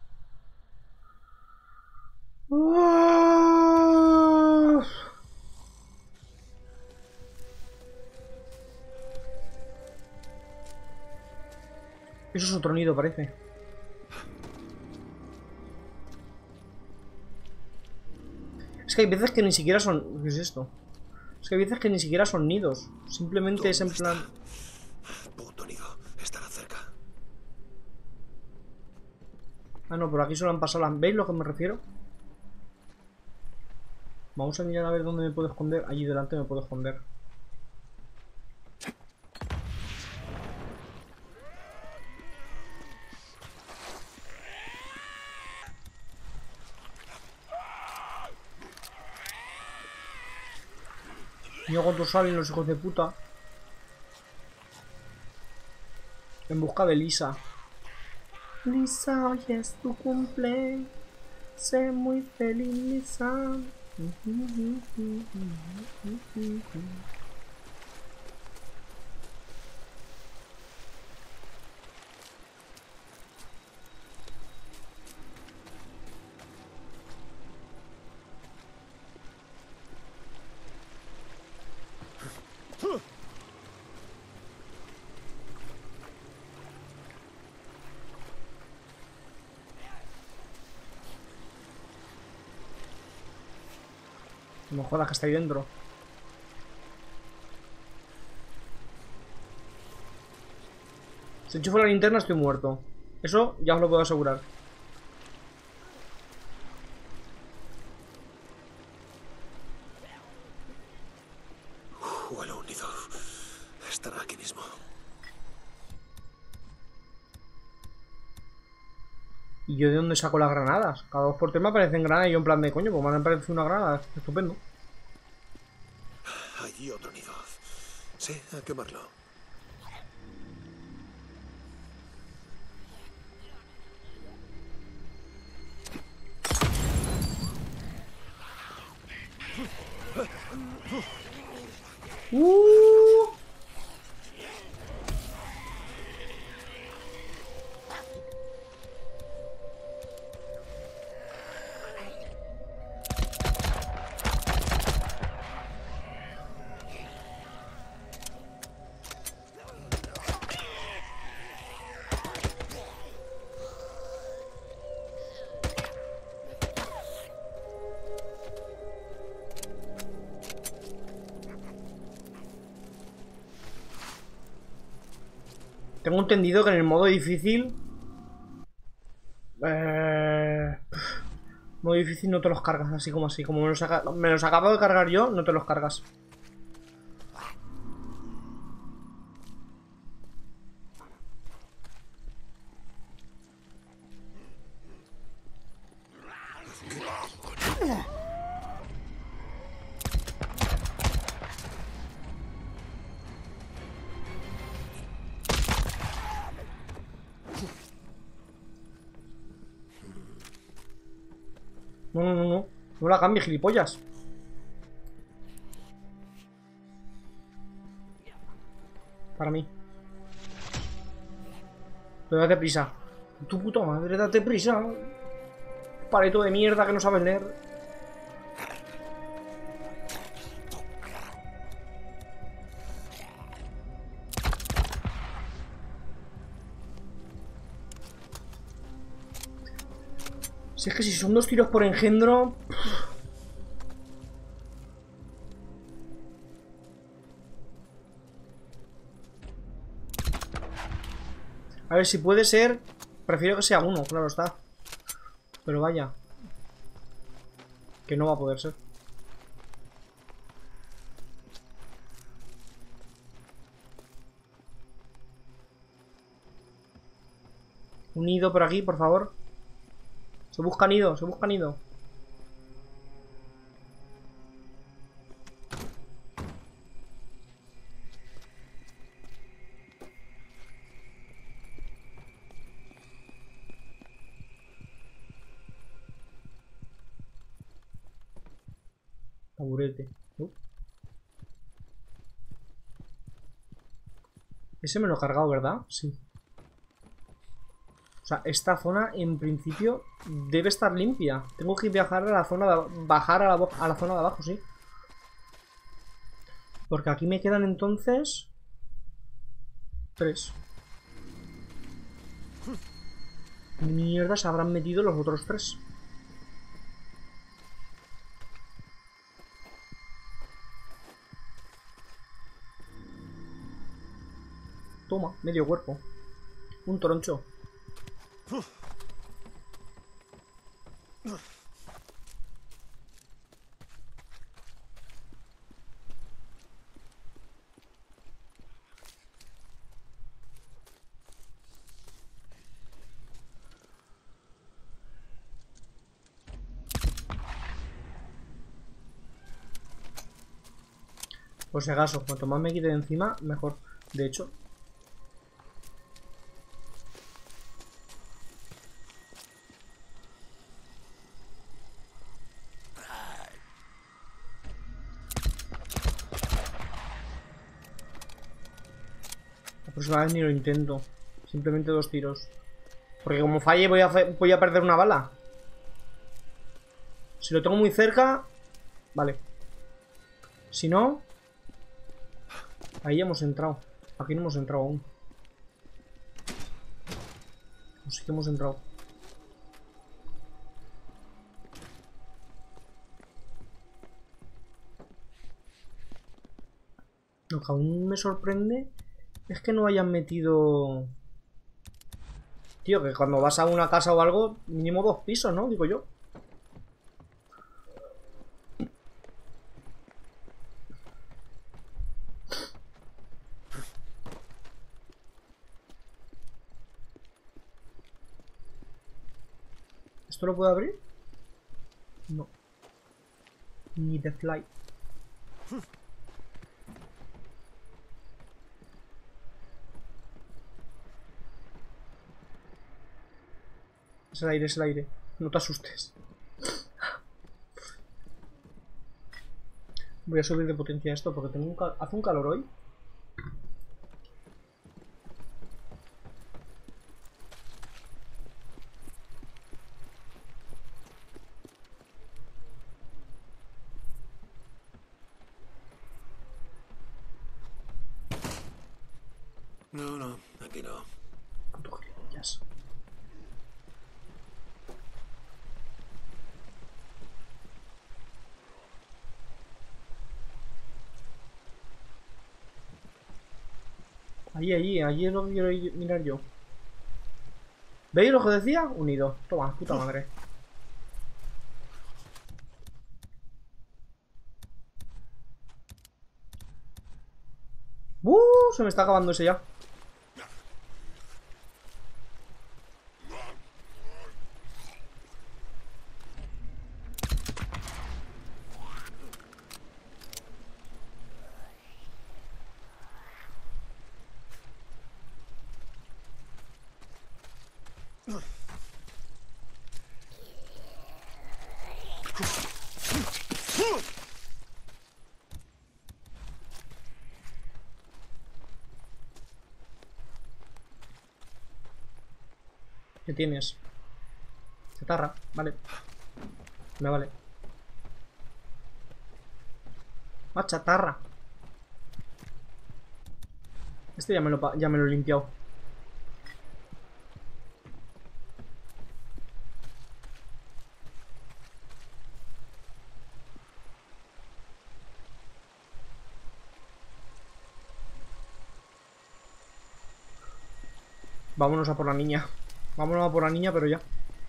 Eso es otro nido, parece. Es que hay veces que ni siquiera son... ¿Qué es esto? Es que hay veces que ni siquiera son nidos. Simplemente es en plan... Puto nido. Estará cerca. Ah, no, pero aquí solo han pasado las... ¿Veis lo que me refiero? Vamos a mirar a ver dónde me puedo esconder. Allí delante me puedo esconder. Y luego otros salen los hijos de puta. En busca de Lisa. Lisa, hoy es tu cumple. Sé muy feliz, Lisa. No jodas que está ahí dentro. Si enchufo la linterna estoy muerto. Eso ya os lo puedo asegurar. Huele un nido. Estará aquí mismo. ¿Y yo de dónde saco las granadas? Cada dos por tres me aparecen granadas y yo en plan de coño, pues me han aparecido una granada. Estupendo. Allí otro nido. Sí, a quemarlo. Uh. Tengo entendido que en el modo difícil... Eh... Modo difícil no te los cargas así como así. Como me los, haga... me los acabo de cargar yo, no te los cargas. No, no, no, no. No la cambies, gilipollas. Para mí. Pero date prisa. Tu puta madre, date prisa. Pareto de mierda que no sabes leer. Si es que si son dos tiros por engendro... A ver, si puede ser... Prefiero que sea uno, claro está. Pero vaya. Que no va a poder ser. Un nido por aquí, por favor. Se busca nido, se busca nido. Taburete. Uh. Ese me lo he cargado, ¿verdad? Sí. O sea, esta zona en principio debe estar limpia. Tengo que viajar a la zona de, bajar a la, a la zona de abajo, sí. Porque aquí me quedan entonces tres. Mierda, se habrán metido los otros tres. Toma, medio cuerpo. Un troncho. Por si acaso, cuanto más me quite de encima, mejor. De hecho... La próxima vez ni lo intento. Simplemente dos tiros. Porque como falle voy a, voy a perder una bala. Si lo tengo muy cerca... Vale. Si no... Ahí ya hemos entrado. Aquí no hemos entrado aún. Pues sí que hemos entrado. Lo que aún me sorprende es que no hayan metido... Tío, que cuando vas a una casa o algo, mínimo dos pisos, ¿no? Digo yo. ¿Esto lo puedo abrir? No. Ni de fly. Es el aire, es el aire. No te asustes. Voy a subir de potencia esto porque tengo un cal... hace un calor hoy. No, no, aquí no. Puto gilipollas. Allí, allí, allí es lo que quiero ir- mirar yo. ¿Veis lo que decía? Unido. Toma, puta madre. ¡Uh! Se me está acabando ese ya. ¿Qué tienes? Chatarra, vale. Me vale. Ah, chatarra. Este ya me lo, pa- ya me lo he limpiado. Vámonos a por la niña. Vámonos a por la niña, pero ya.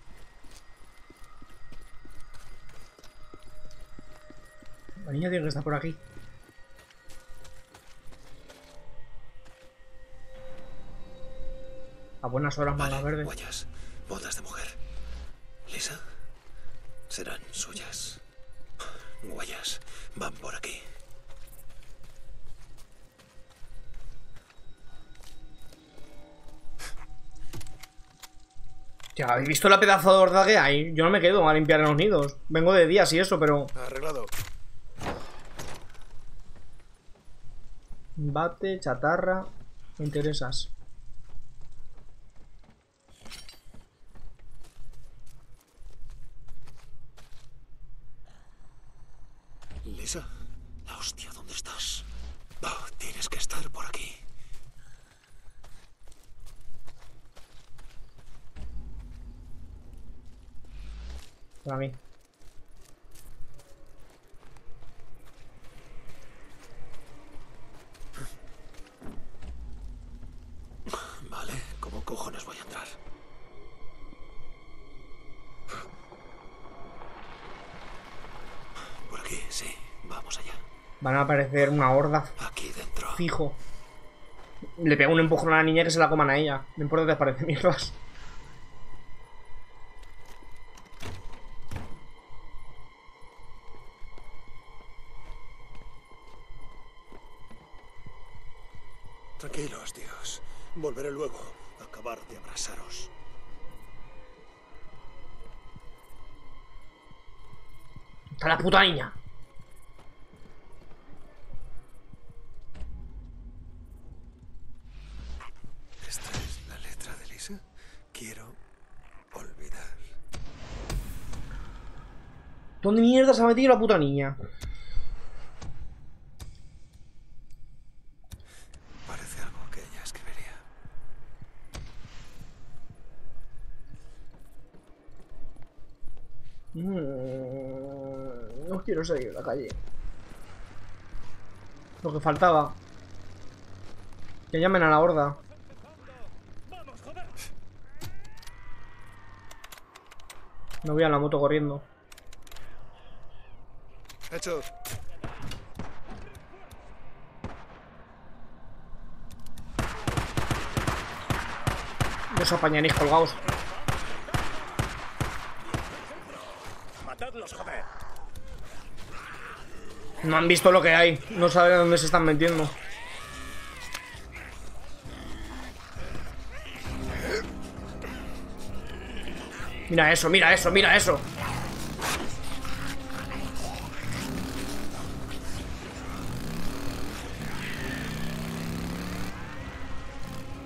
La niña tiene que estar por aquí. A buenas horas, Vale, manga verde. huellas. Botas de mujer. ¿Lisa? Serán suyas. Huellas. Van por aquí. Ya, ¿habéis visto la pedazo de horda que hay? Yo no me quedo a limpiar en los nidos. Vengo de días y eso, pero... Arreglado. Bate, chatarra... Me interesas. Lisa. La hostia, ¿dónde estás? Oh, tienes que estar por aquí. Para mí. Vale, ¿cómo cojones voy a entrar? Por aquí, sí. Vamos allá. Van a aparecer una horda. Aquí dentro. Fijo. Le pego un empujón a la niña que se la coman a ella. No importa que aparece mierdas. Tranquilos, tíos. Volveré luego a acabar de abrasaros. ¡Está la puta niña! ¿Esta es la letra de Lisa? Quiero olvidar. ¿Dónde mierda se ha metido la puta niña? Parece algo que ella escribiría. Mm, no quiero salir a la calle. Lo que faltaba. Que llamen a la horda. No voy a la moto corriendo. Hecho. No os apañaréis colgados. ¡Matadlos, joder! No han visto lo que hay. No saben dónde se están metiendo. Mira eso, mira eso, mira eso.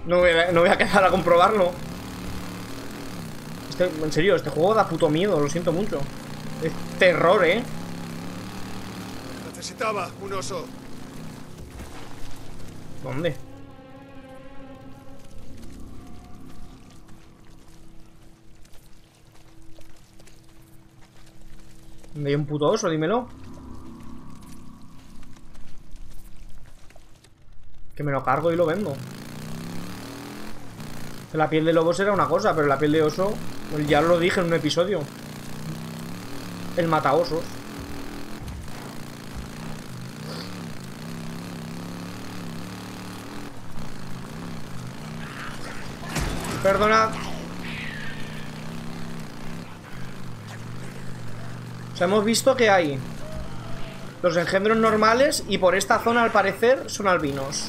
No voy a, no voy a quedar a comprobarlo. Este, en serio, este juego da puto miedo, lo siento mucho. Es terror, ¿eh? Necesitaba un oso. ¿Dónde? ¿Dónde hay un puto oso? Dímelo. Que me lo cargo y lo vendo. La piel de lobo será una cosa, pero la piel de oso, pues ya lo dije en un episodio. El mataosos. Perdona. O sea, hemos visto que hay los engendros normales y por esta zona al parecer son albinos.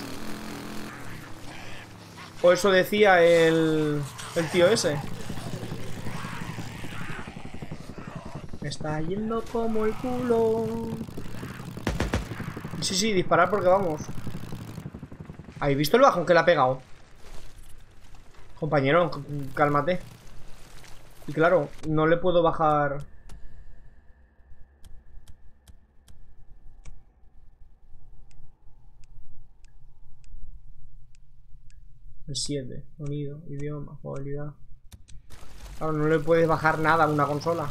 O eso decía el, el tío ese. Me está yendo como el culo. Sí, sí, disparar porque vamos. ¿Habéis visto el bajón que le ha pegado? Compañero, cálmate. Y claro, no le puedo bajar. El siete, sonido, idioma, jugabilidad. Claro, no le puedes bajar nada a una consola.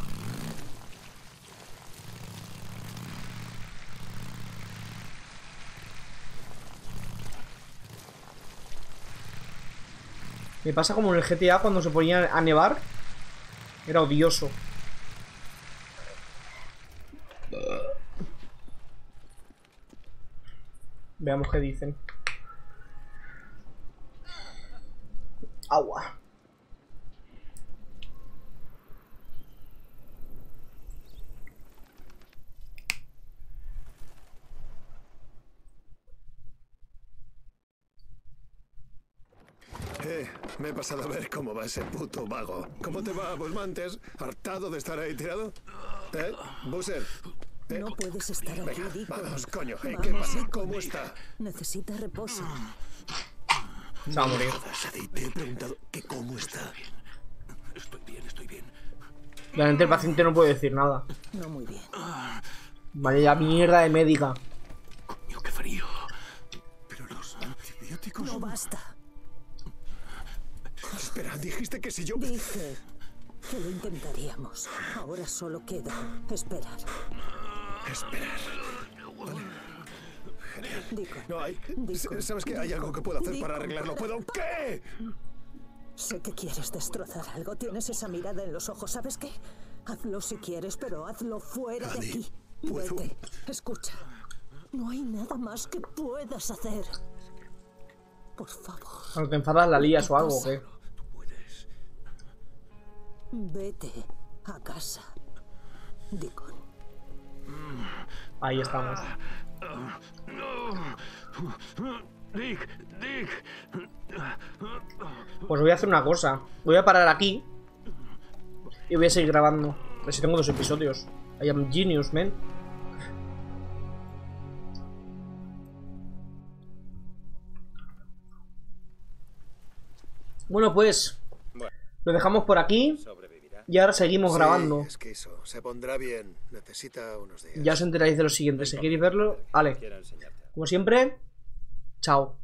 Me pasa como en el G T A cuando se ponía a nevar. Era odioso. Veamos qué dicen. Agua. Eh, me he pasado a ver cómo va ese puto vago. ¿Cómo te va, Busmantes? ¿Hartado de estar ahí tirado? ¿Eh? ¿Buser? Eh, no puedes estar aquí, venga, Deacon. vamos, coño. Eh, Vamos, ¿Qué pasa? Deacon. ¿Cómo está? Necesita reposo. Se va a morir. Te he preguntado que cómo está. Estoy bien, estoy bien. Realmente el paciente no puede decir nada. No muy bien. Vaya mierda de médica. Coño, qué frío. Pero los antibióticos... No basta. Espera, dijiste que si yo... Dije que lo intentaríamos. Ahora solo queda esperar. Esperar. Vale. Genial. Deacon. No hay... Deacon. ¿Sabes que hay algo que puedo hacer Deacon, para arreglarlo? ¿Puedo? ¿Qué? Sé que quieres destrozar algo. Tienes esa mirada en los ojos. ¿Sabes qué? Hazlo si quieres, pero hazlo fuera de Dani, aquí. ¿puedo? Vete. Escucha. No hay nada más que puedas hacer. Por favor. Cuando te enfadas la lías o algo, ¿o qué? Vete a casa, Deacon. Ahí estamos. Dick, Dick. Pues voy a hacer una cosa. Voy a parar aquí y voy a seguir grabando. A ver si tengo dos episodios. I am genius, man. Bueno, pues lo dejamos por aquí y ahora seguimos Sí, grabando. es que eso, se pondrá bien. Necesita unos días. Ya os enteráis de lo siguiente. Si queréis verlo, vale. Como siempre, chao.